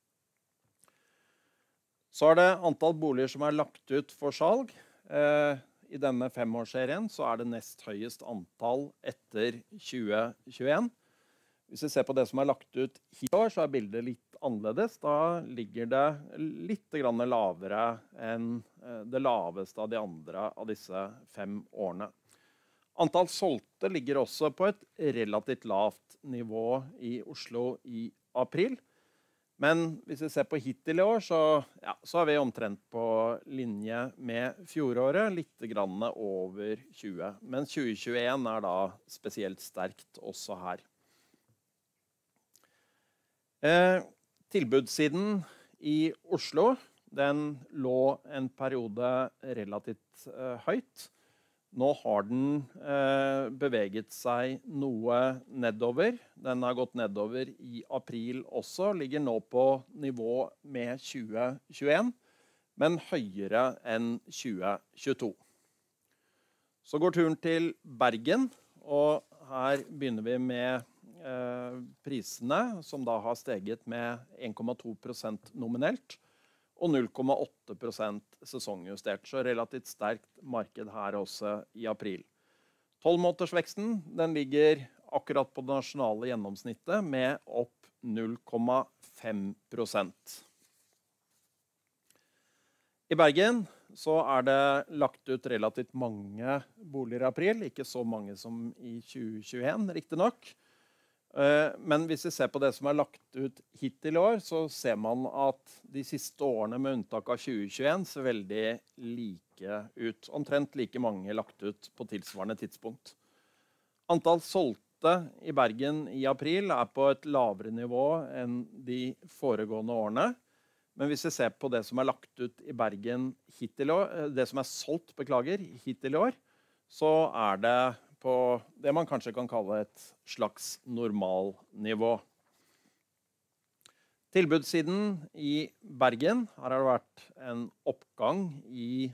S5: Så er det antall boliger som er lagt ut for salg. I denne 5-årsserien så er det nest høyest antall etter 2021. Hvis vi ser på det som er lagt ut i år, så er bildet litt annerledes. Da ligger det litt grann lavere enn det laveste av de andre av disse 5 årene. Antall solgte ligger også på et relativt lavt nivå i Oslo i april. Men hvis vi ser på hittil i år, så er vi omtrent på linje med fjoråret, litt grann over 20. Men 2021 er da spesielt sterkt også her. Tilbudssiden i Oslo, den lå en periode relativt høyt. Nå har den beveget seg noe nedover. Den har gått nedover i april også, ligger nå på nivå med 2021, men høyere enn 2022. Så går turen til Bergen, og her begynner vi med prisene, som da har steget med 1,2% nominelt, og 0,8% sesongjustert, så relativt sterkt marked her også i april. 12-månedersveksten, den ligger akkurat på det nasjonale gjennomsnittet med opp 0,5%. I Bergen så er det lagt ut relativt mange boliger i april, ikke så mange som i 2021, riktig nok. Men hvis vi ser på det som er lagt ut hittil i år, så ser man at de siste årene med unntak av 2021 ser veldig like ut. Omtrent like mange lagt ut på tilsvarende tidspunkt. Antall solgte i Bergen i april er på et lavere nivå enn de foregående årene. Men hvis vi ser på det som er lagt ut i Bergen hittil i år, det som er solgt, hittil i år, så er det på det man kanskje kan kalle et slags normalnivå. Tilbudssiden i Bergen, her har det vært en oppgang i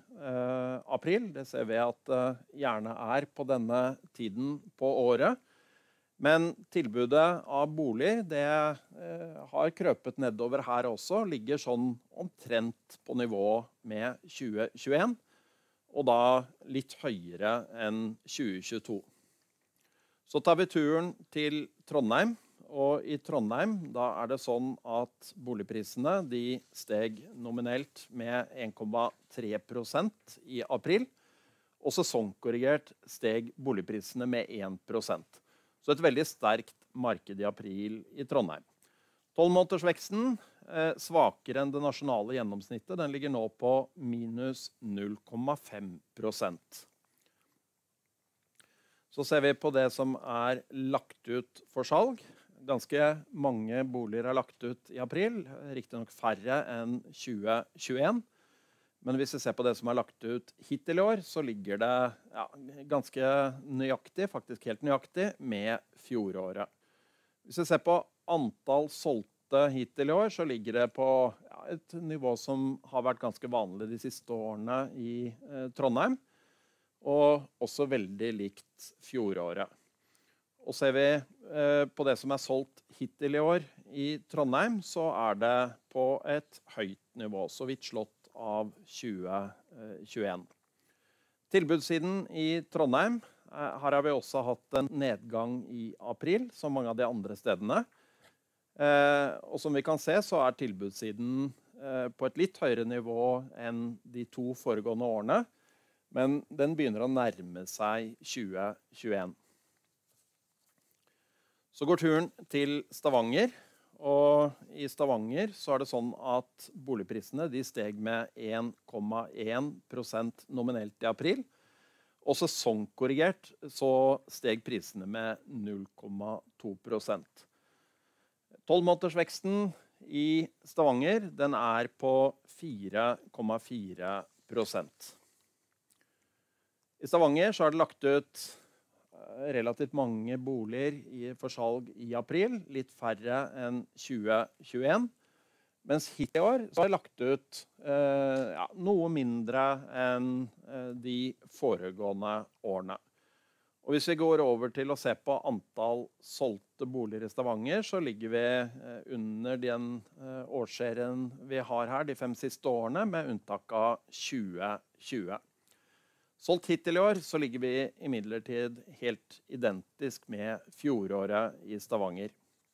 S5: april. Det ser vi at det gjerne er på denne tiden på året. Men tilbudet av bolig, det har krøpet nedover her også, ligger sånn omtrent på nivå med 2021, og da litt høyere enn 2022. Så tar vi turen til Trondheim, og i Trondheim da er det sånn at boligprisene de steg nominelt med 1,3% i april, og sesongkorrigert steg boligprisene med 1%. Så et veldig sterkt marked i april i Trondheim. 12-månedersveksten svakere enn det nasjonale gjennomsnittet. Den ligger nå på minus 0,5%. Så ser vi på det som er lagt ut for salg. Ganske mange boliger er lagt ut i april, riktig nok færre enn 2021. Men hvis vi ser på det som er lagt ut hittil i år, så ligger det ganske nøyaktig, faktisk helt nøyaktig, med fjoråret. Hvis vi ser på antall solgte hittil i år, så ligger det på et nivå som har vært ganske vanlig de siste årene i Trondheim, og også veldig likt fjoråret. Og ser vi på det som er solgt hittil i år i Trondheim, så er det på et høyt nivå, så vidt slått av 2021. Tilbudssiden i Trondheim, her har vi også hatt en nedgang i april, som mange av de andre stedene. Og som vi kan se, så er tilbudssiden på et litt høyere nivå enn de 2 foregående årene, men den begynner å nærme seg 2021. Så går turen til Stavanger. Og i Stavanger så er det sånn at boligprisene de steg med 1,1% nominelt i april. Og sesongkorrigert så steg prisene med 0,2%. 12-månedersveksten i Stavanger den er på 4,4%. I Stavanger så er det lagt ut relativt mange boliger for salg i april, litt færre enn 2021. Mens hit i år så har jeg lagt ut noe mindre enn de foregående årene. Og hvis vi går over til å se på antall solgte boliger i Stavanger, så ligger vi under den årsserien vi har her de 5 siste årene, med unntak av 2020. Solgt hittil i år så ligger vi imidlertid helt identisk med fjoråret i Stavanger.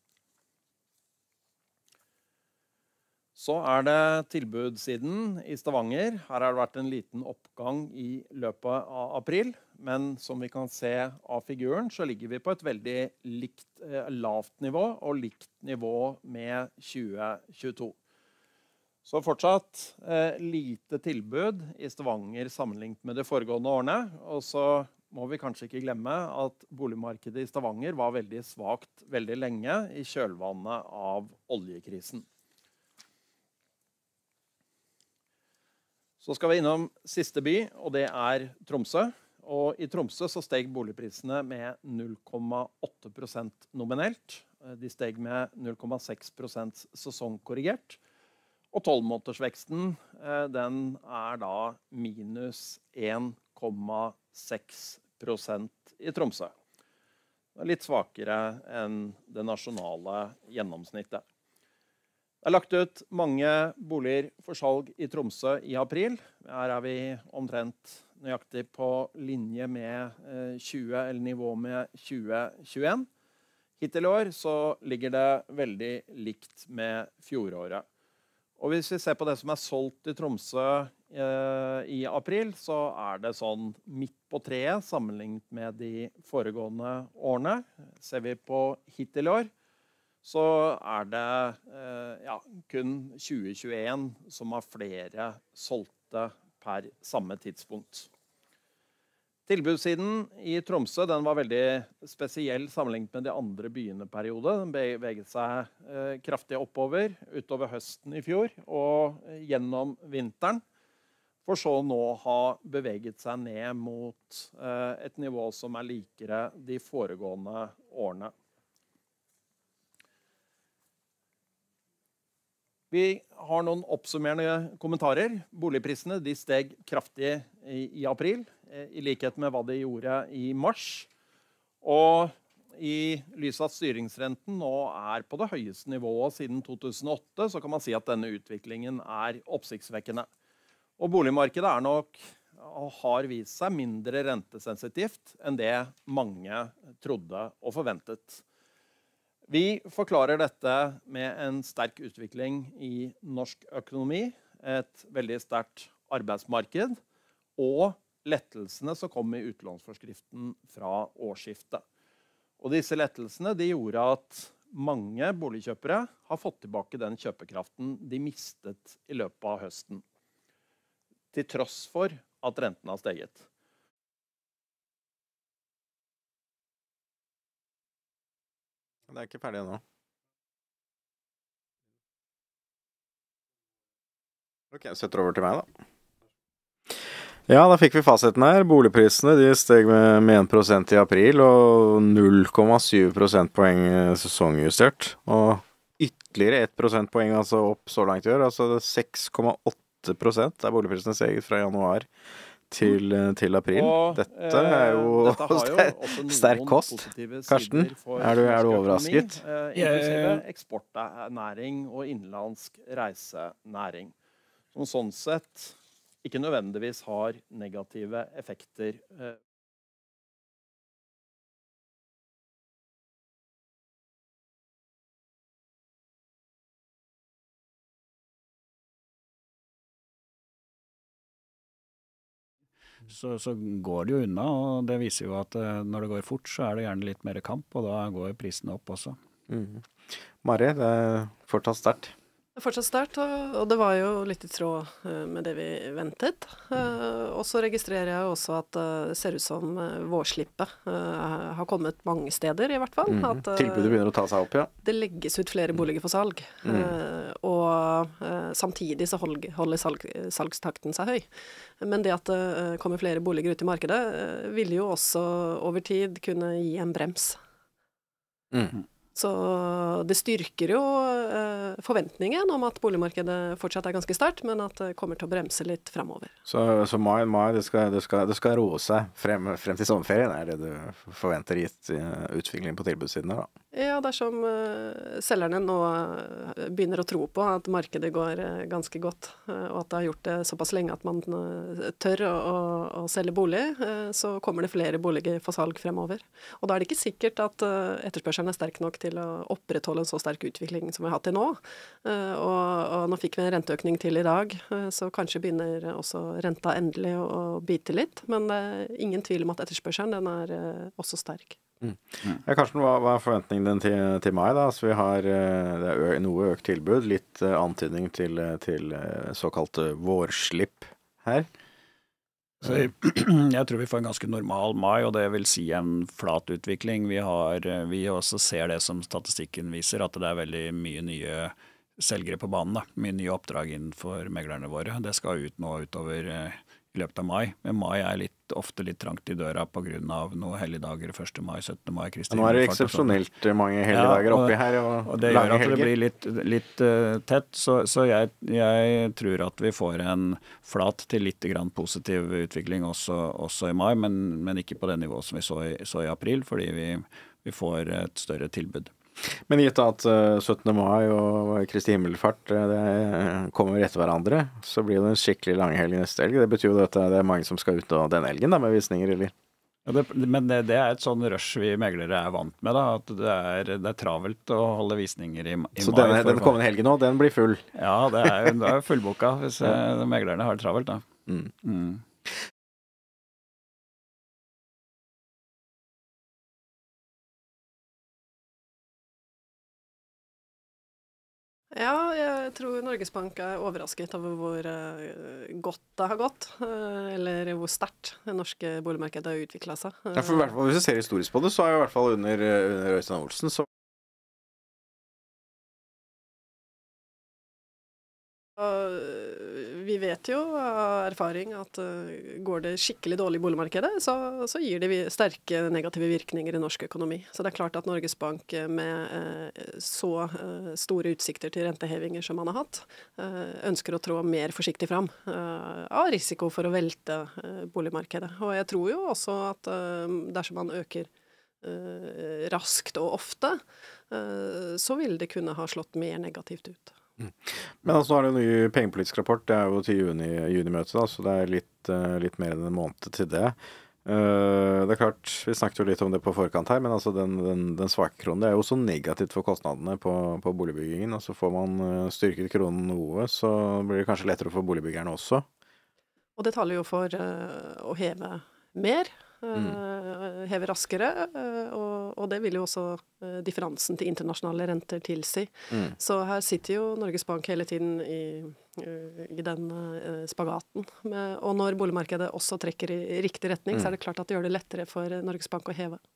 S5: Så er det tilbudssiden i Stavanger. Her har det vært en liten oppgang i løpet av april, men som vi kan se av figuren så ligger vi på et veldig lavt nivå og likt nivå med 2022. Så fortsatt lite tilbud i Stavanger sammenlignet med de foregående årene. Og så må vi kanskje ikke glemme at boligmarkedet i Stavanger var veldig svagt veldig lenge i kjølvannet av oljekrisen. Så skal vi innom siste by, og det er Tromsø. Og i Tromsø så steg boligprisene med 0,8% nominelt. De steg med 0,6% sesongkorrigert. Og 12-månedersveksten den er da minus 1,6% i Tromsø. Det er litt svakere enn det nasjonale gjennomsnittet. Det er lagt ut mange boliger for salg i Tromsø i april. Her er vi omtrent nøyaktig på linje med 20, eller nivå med 2021. Hittil i år så ligger det veldig likt med fjoråret. Og hvis vi ser på det som er solgt i Tromsø i april, så er det sånn midt på treet sammenlignet med de foregående årene. Ser vi på hittil i år, så er det kun 2021 som har flere solgte per samme tidspunkt. Tilbudssiden i Tromsø den var veldig spesiell sammenlignet med de andre byene periode. Den beveget seg kraftig oppover utover høsten i fjor og gjennom vinteren, for så nå ha beveget seg ned mot et nivå som er likere de foregående årene. Vi har noen oppsummerende kommentarer. Boligprisene de steg kraftig i april, i likhet med hva de gjorde i mars. Og i lys av at styringsrenten nå på det høyeste nivået siden 2008, så kan man si at denne utviklingen oppsiktsvekkende. Og boligmarkedet nok og har vist seg mindre rentesensitivt enn det mange trodde og forventet. Vi forklarer dette med en sterk utvikling i norsk økonomi, et veldig sterkt arbeidsmarked og lettelsene som kom i utlånsforskriften fra årsskiftet. Og disse lettelsene gjorde at mange boligkjøpere har fått tilbake den kjøpekraften de mistet i løpet av høsten, til tross for at renten har steget.
S2: Det ikke ferdig ennå. Ok, jeg setter over til meg da. Ja, da fikk vi fasiten her. Boligprisene de steg med 1% i april og 0,7 prosentpoeng sesongjustert. Og ytterligere 1 prosentpoeng altså opp så langt i år. Altså 6,8% boligprisene steget fra januar til april. Og, dette jo sterk kost. Karsten, er du overrasket?
S5: Inklusive eksportnæring og innenlandsk reisenæring. Som sånn sett ikke nødvendigvis har negative effekter.
S4: Så går det jo unna, og det viser jo at når det går fort, så det gjerne litt mer kamp, og da går prisene opp også.
S2: Mari, det fortsatt sterkt.
S3: Det fortsatt sterkt, og det var jo litt i tråd med det vi ventet. Og så registrerer jeg også at det ser ut som vårslippet har kommet mange steder, i hvert fall. At,
S2: tilbudet begynner å ta seg opp, ja.
S3: Det legges ut flere boliger for salg. Og samtidig så holder salgstakten seg høy. Men det at det kommer flere boliger ut i markedet, vil jo også over tid kunne gi en brems. Så det styrker jo forventningen om at boligmarkedet fortsatt ganske sterkt, men at det kommer til å bremse litt fremover.
S2: Så mai det skal roe seg frem til sommerferien, det du forventer gitt utviklingen på tilbudssiden her da?
S3: Ja, dersom selgerne nå begynner å tro på at markedet går ganske godt, og at det har gjort det såpass lenge at man tør å selge bolig, så kommer det flere boliger for salg fremover. Og da det ikke sikkert at etterspørselen sterk nok til å opprettholde en så sterk utvikling som vi har hatt til nå. Og nå fikk vi en renteøkning til i dag, så kanskje begynner også renta endelig å bite litt, men det ingen tvil om at etterspørselen den også sterk.
S2: Ja, Karsten, hva forventningen din til mai da? Altså, vi har det noe økt tilbud, litt antydning til såkalt vårslipp her.
S4: Så jeg tror vi får en ganske normal mai, og det vil si en flat utvikling. Vi også ser det som statistikken viser, at det veldig mye nye selgere på banen, da. Mye nye oppdrag innenfor meglerne våre. Det skal ut nå utover i løpet av mai. Men mai ofte litt trangt i døra på grunn av noen helligdager, 1. mai, 17. mai, Kristi.
S2: Nå det eksepsjonelt mange helligdager oppi her, og
S4: det gjør at det blir litt tett, så jeg tror at vi får en flat til litt grann positiv utvikling også i mai, men ikke på det nivået som vi så i april, fordi vi får et større tilbud.
S2: Men gitt at 17. mai og Kristi himmelfart det kommer etter hverandre, så blir det en skikkelig langhelg neste helg. Det betyr jo at det mange som skal ut av den helgen da, med visninger, eller?
S4: Ja, men det et sånn rush vi meglere vant med, da, at det travelt å holde visninger i mai.
S2: Så den kommende helgen nå, den blir full?
S4: Ja, det fullboka hvis meglerne har det travelt da.
S3: Ja, jeg tror Norges Bank overrasket over hvor godt det har gått, eller hvor sterkt det norske boligmarkedet har utviklet seg.
S2: Ja, for i hvert fall, hvis du ser historisk på det, så jo i hvert fall under Øystein Olsen, så
S3: vi vet jo av erfaring at går det skikkelig dårlig i boligmarkedet, så gir det sterke negative virkninger i norsk økonomi. Så det klart at Norges Bank med så store utsikter til rentehevinger som man har hatt, ønsker å trå mer forsiktig fram av risiko for å velte boligmarkedet. Og jeg tror jo også at dersom man øker raskt og ofte, så vil det kunne ha slått mer negativt ut.
S2: Men altså, nå har det en ny pengepolitisk rapport, det er jo til junimøtet da, så det er litt mer enn en måned til det. Det er klart, vi snakket jo litt om det på forkant her, men altså den svake kronen, det er jo så negativt for kostnadene på boligbyggingen, og så får man styrket kronen noe, så blir det kanskje lettere for boligbyggerne også.
S3: Og det taler jo for å heve mer, heve raskere, og det vil jo også differansen til internasjonale renter tilsi. Så her sitter jo Norges Bank hele tiden i den spagaten. Og når boligmarkedet også trekker i riktig retning, så er det klart at det gjør det lettere for Norges Bank å heve.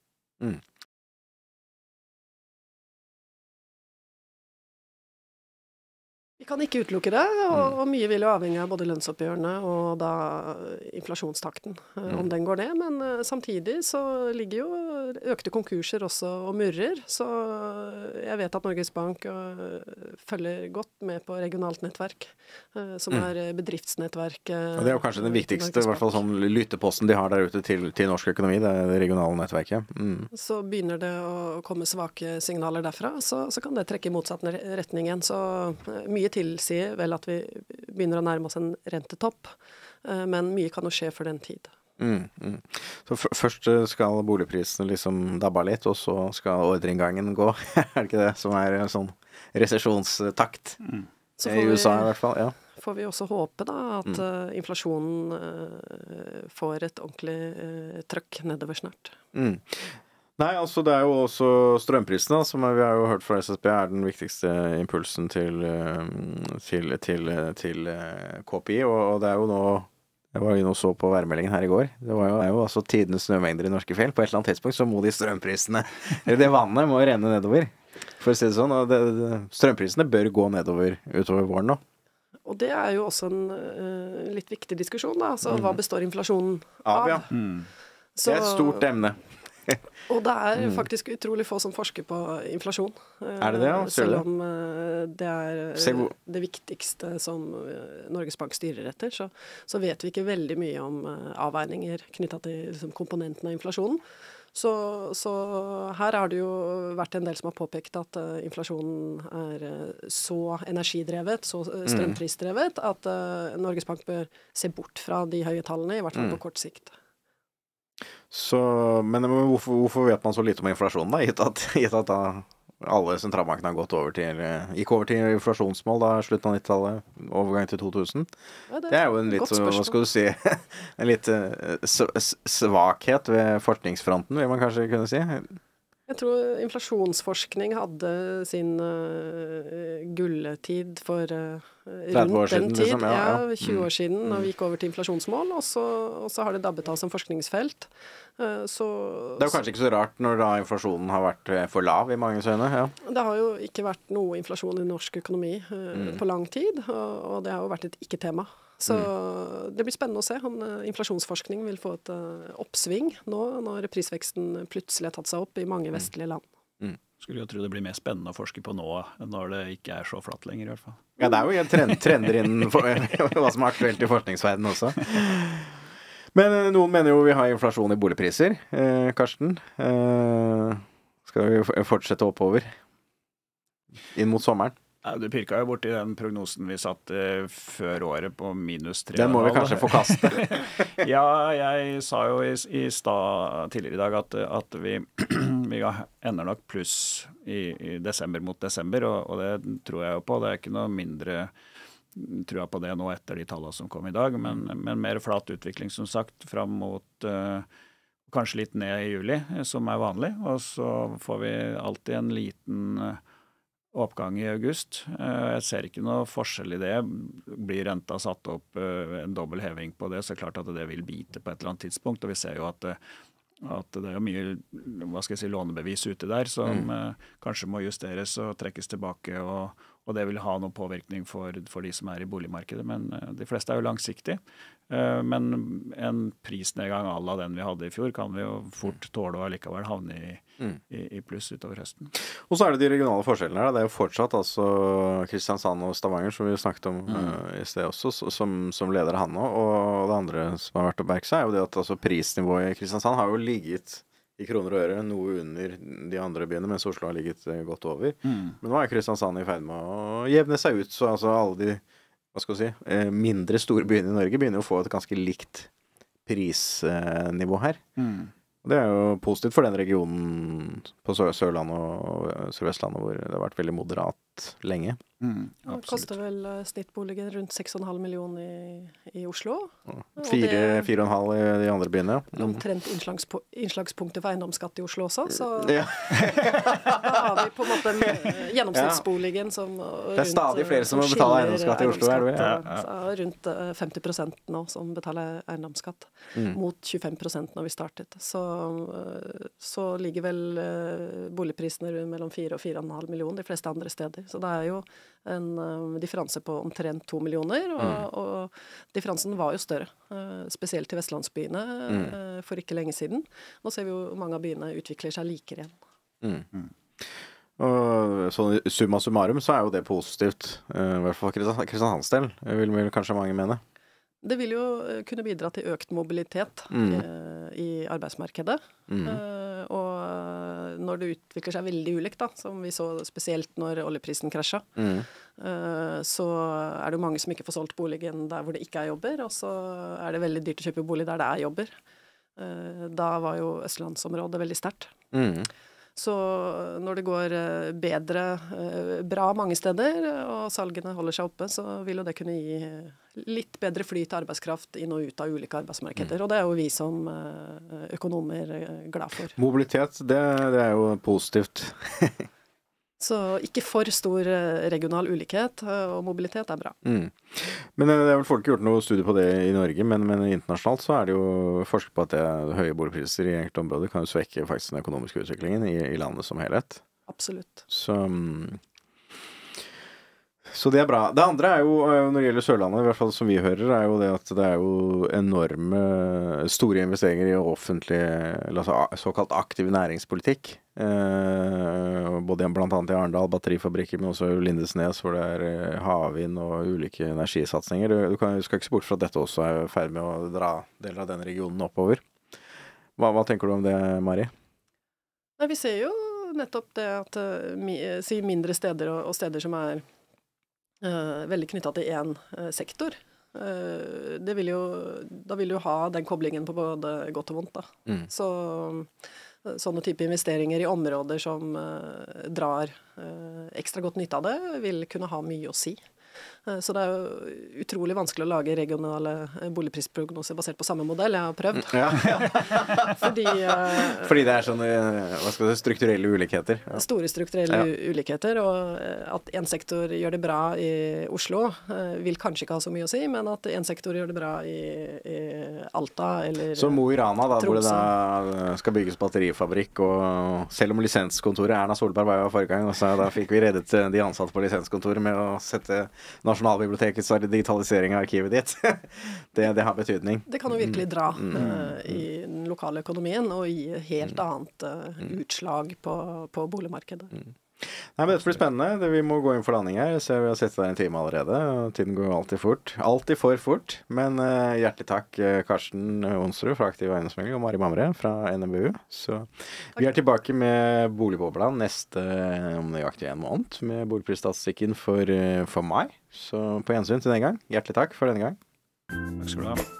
S3: Vi kan ikke utelukke det, og mye vil jo avhenge av både lønnsoppgjørene og da inflasjonstakten, om den går ned. Men samtidig så ligger jo økte konkurser også og murrer, så jeg vet at Norges Bank følger godt med på regionalt nettverk, som er bedriftsnettverk.
S2: Og det er jo kanskje den viktigste, i hvert fall sånn lytteposten de har der ute til norsk økonomi, det er det regionale nettverket.
S3: Så begynner det å komme svake signaler derfra, så kan det trekke i motsatt retning igjen. Så mye tilsier vel at vi begynner å nærme oss en rentetopp, men mye kan jo skje for den tid.
S2: Så først skal boligprisene liksom dabba litt, og så skal ordreinngangen gå. Er det ikke det som er en sånn resesjonstakt i USA i hvert fall? Ja.
S3: Får vi også håpe da at inflasjonen får et ordentlig trøkk nedover snart.
S2: Nei, altså det er jo også strømprisene, som vi har jo hørt fra SSB, er den viktigste impulsen til KPI, og det er jo nå, jeg var inne og så på værmeldingen her i går, det er jo altså tidenes snømengder i norske fjell, på et eller annet tidspunkt så må de strømprisene, eller det vannet må renne nedover, for å si det sånn, og strømprisene bør gå nedover utover våren nå.
S3: Og det er jo også en litt viktig diskusjon da, altså hva består inflasjonen av?
S2: Ja. Det er et stort emne.
S3: Og det er faktisk utrolig få som forsker på inflasjon.
S2: Er det det? Ja?
S3: Selv om det er det viktigste som Norges Bank styrer etter, så vet vi ikke veldig mye om avveininger knyttet til liksom, komponenten av inflasjonen. Så her har det jo vært en del som har påpekt at inflasjonen er så energidrevet, så strømprisdrevet, at Norges Bank bør se bort fra de høye tallene, i hvert fall på kort sikt.
S2: Så, men hvorfor vet man så lite om inflasjonen da, gitt at da alle sentralbankene har gikk over til inflasjonsmål da, slutten av 90-tallet, overgang til 2000? Ja, det er jo en litt, hva skal du si, en litt svakhet ved forskningsfronten, vil man kanskje kunne si.
S3: Jeg tror inflasjonsforskning hadde sin gulletid for rundt den tid, liksom, ja, 20 år siden, når vi gikk over til inflasjonsmål, og så har det dabbet av som forskningsfelt. Det er
S2: jo kanskje ikke så rart når da inflasjonen har vært for lav i mange øyne, ja. Det
S3: har jo ikke vært noe inflasjon i norsk økonomi på lang tid, og det har jo vært et ikke-tema. Så det blir spennende å se om inflasjonsforskning vil få et oppsving nå, når prisveksten plutselig har tatt seg opp i mange vestlige land.
S4: Skulle jo tro det blir mer spennende å forske på nå, når det ikke er så flatt lenger i hvert fall.
S2: Ja, det er jo trender innen hva som er aktuelt i forskningsverdenen også. Men noen mener jo vi har inflasjon i boligpriser, Karsten. Skal vi fortsette oppover inn mot sommeren?
S4: Ja, du pirka jo bort i den prognosen vi satt før året på -3,5.
S2: Den må vi kanskje forkaste.
S4: Ja, jeg sa jo i stad tidligere i dag at vi ender nok pluss i desember mot desember, og det tror jeg jo på. Det er ikke noe mindre tror jeg på det nå etter de tallene som kom i dag, men mer flat utvikling som sagt fram mot kanskje litt ned i juli, som er vanlig, og så får vi alltid en liten oppgang i august. Jeg ser ikke noe forskjell i det. Blir renta satt opp en dobbel heving på det, så er det klart at det vil bite på et eller annet tidspunkt, og vi ser jo at det er mye, hva skal jeg si, lånebevis ute der som kanskje må justeres og trekkes tilbake, og det vil ha noen påvirkning for de som er i boligmarkedet, men de fleste er jo langsiktige. Men en prisnedgang à la den vi hadde i fjor kan vi jo fort tåle og allikevel havne i pluss utover høsten.
S2: Og så er det de regionale forskjellene her. Det er jo fortsatt altså Kristiansand og Stavanger, som vi snakket om i sted også, som leder han nå. Og det andre som har vært å merke seg er jo det at altså, prisnivået i Kristiansand har jo ligget i kroner og øre, noe under de andre byene, mens Oslo har ligget godt over. Men nå er Kristiansand i ferd med å jevne seg ut, så altså alle de, hva skal jeg si, mindre store byene i Norge begynner å få et ganske likt prisnivå her. Det er jo positivt for den regionen på Sørlandet og Sør-Vestlandet hvor det har vært veldig moderat lenge.
S3: Det koster vel snittboligen rundt 6,5 millioner i Oslo.
S2: 4,5 i de andre byene.
S3: Omtrent innslagspunktet for eiendomsskatt i Oslo også, så
S2: Ja.
S3: da har vi på en måte gjennomsnittsboligen som
S2: Det er stadig flere som må betale eiendomsskatt i Oslo, er det vel?
S3: Så rundt 50% nå som betaler eiendomsskatt, mot 25% når vi startet. Så ligger vel boligprisene mellom 4 og 4,5 millioner de fleste andre steder. Så det er jo en differanse på omtrent 2 millioner, og differansen var jo større, spesielt til vestlandsbyene for ikke lenge siden. Nå ser vi jo mange av byene utvikler seg likere igjen.
S2: Og sånn summa summarum så er jo det positivt, i hvert fall for Kristiansands del, vil kanskje mange mene.
S3: Det vil jo kunne bidra til økt mobilitet i arbeidsmarkedet. Og når det utvikler seg veldig ulikt, da, som vi så spesielt når oljeprisen krasja, så er det mange som ikke får solgt boligen der hvor det ikke er jobber, og så er det veldig dyrt å kjøpe bolig der det er jobber. Da var jo Østlandsområdet veldig sterkt. Så når det går bra mange steder, og salgene holder seg oppe, så vil jo det kunne gi litt bedre fly til arbeidskraft inn og ut av ulike arbeidsmarkeder. Og det er jo vi som økonomer glad for.
S2: Mobilitet, det er jo positivt.
S3: Så ikke for stor regional ulikhet, og mobilitet er bra.
S2: Men det er vel folk gjort noe studie på det i Norge, men internasjonalt så er det jo forsket på at høye boligpriser i enkelte områder kan jo svekke faktisk den økonomiske utviklingen i landet som helhet.
S3: Absolutt.
S2: Så det er bra. Det andre er jo, når det gjelder Sørlandet, i hvert fall som vi hører, er jo det at det er jo enorme, store investeringer i offentlig, altså såkalt aktiv næringspolitikk. Både blant annet i Arendal, batterifabrikker, men også i Lindesnes, hvor det er havvind og ulike energisatsninger. Du skal ikke se bort fra at dette også er ferdig med å dra deler av den regionen oppover. Hva tenker du om det, Mari?
S3: Nei, vi ser jo nettopp det at si mindre steder og steder som er veldig knyttet til en sektor. Da vil du ha den koblingen på både godt og vondt, da. Så sånne type investeringer i områder som drar ekstra godt nytte av det, vil kunne ha mye å si. Så det er jo utrolig vanskelig å lage regionale boligprisprognoser basert på samme modell. Jeg har prøvd. Fordi
S2: det er sånne, hva skal det, strukturelle ulikheter. Ja.
S3: Store strukturelle ulikheter, og at en sektor gjør det bra i Oslo vil kanskje ikke ha så mye å si, men at en sektor gjør det bra i Alta eller
S2: Så Mo i Rana, da, hvor det da skal bygges batterifabrikk, og selv om lisenskontoret Erna Solberg var jo forrige gang, så da fikk vi reddet de ansatte på lisenskontoret med å sette Nasjonalbibliotekets digitalisering av arkivet ditt. det har betydning.
S3: Det kan jo virkelig dra i den lokale økonomien og gi helt annet utslag på boligmarkedet.
S2: Nei, men dette blir spennende. Vi må gå inn for landing her. Så vi har sett der en time allerede, og tiden går jo alltid fort. Alltid for fort. Men hjertelig takk, Karsten Onsrud fra Aktiv Eiendomsmegler og Mari Mamre fra NMBU. Så vi er tilbake med Boligbobla neste om nøyaktig en måned med boligprisstatistikken for mai. Så på gjensyn til den gang. Hjertelig takk for denne gang.
S4: Takk skal du ha.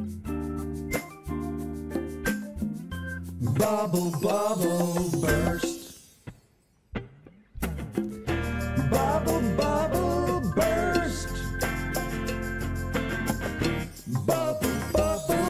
S1: Bubble, bubble, burst.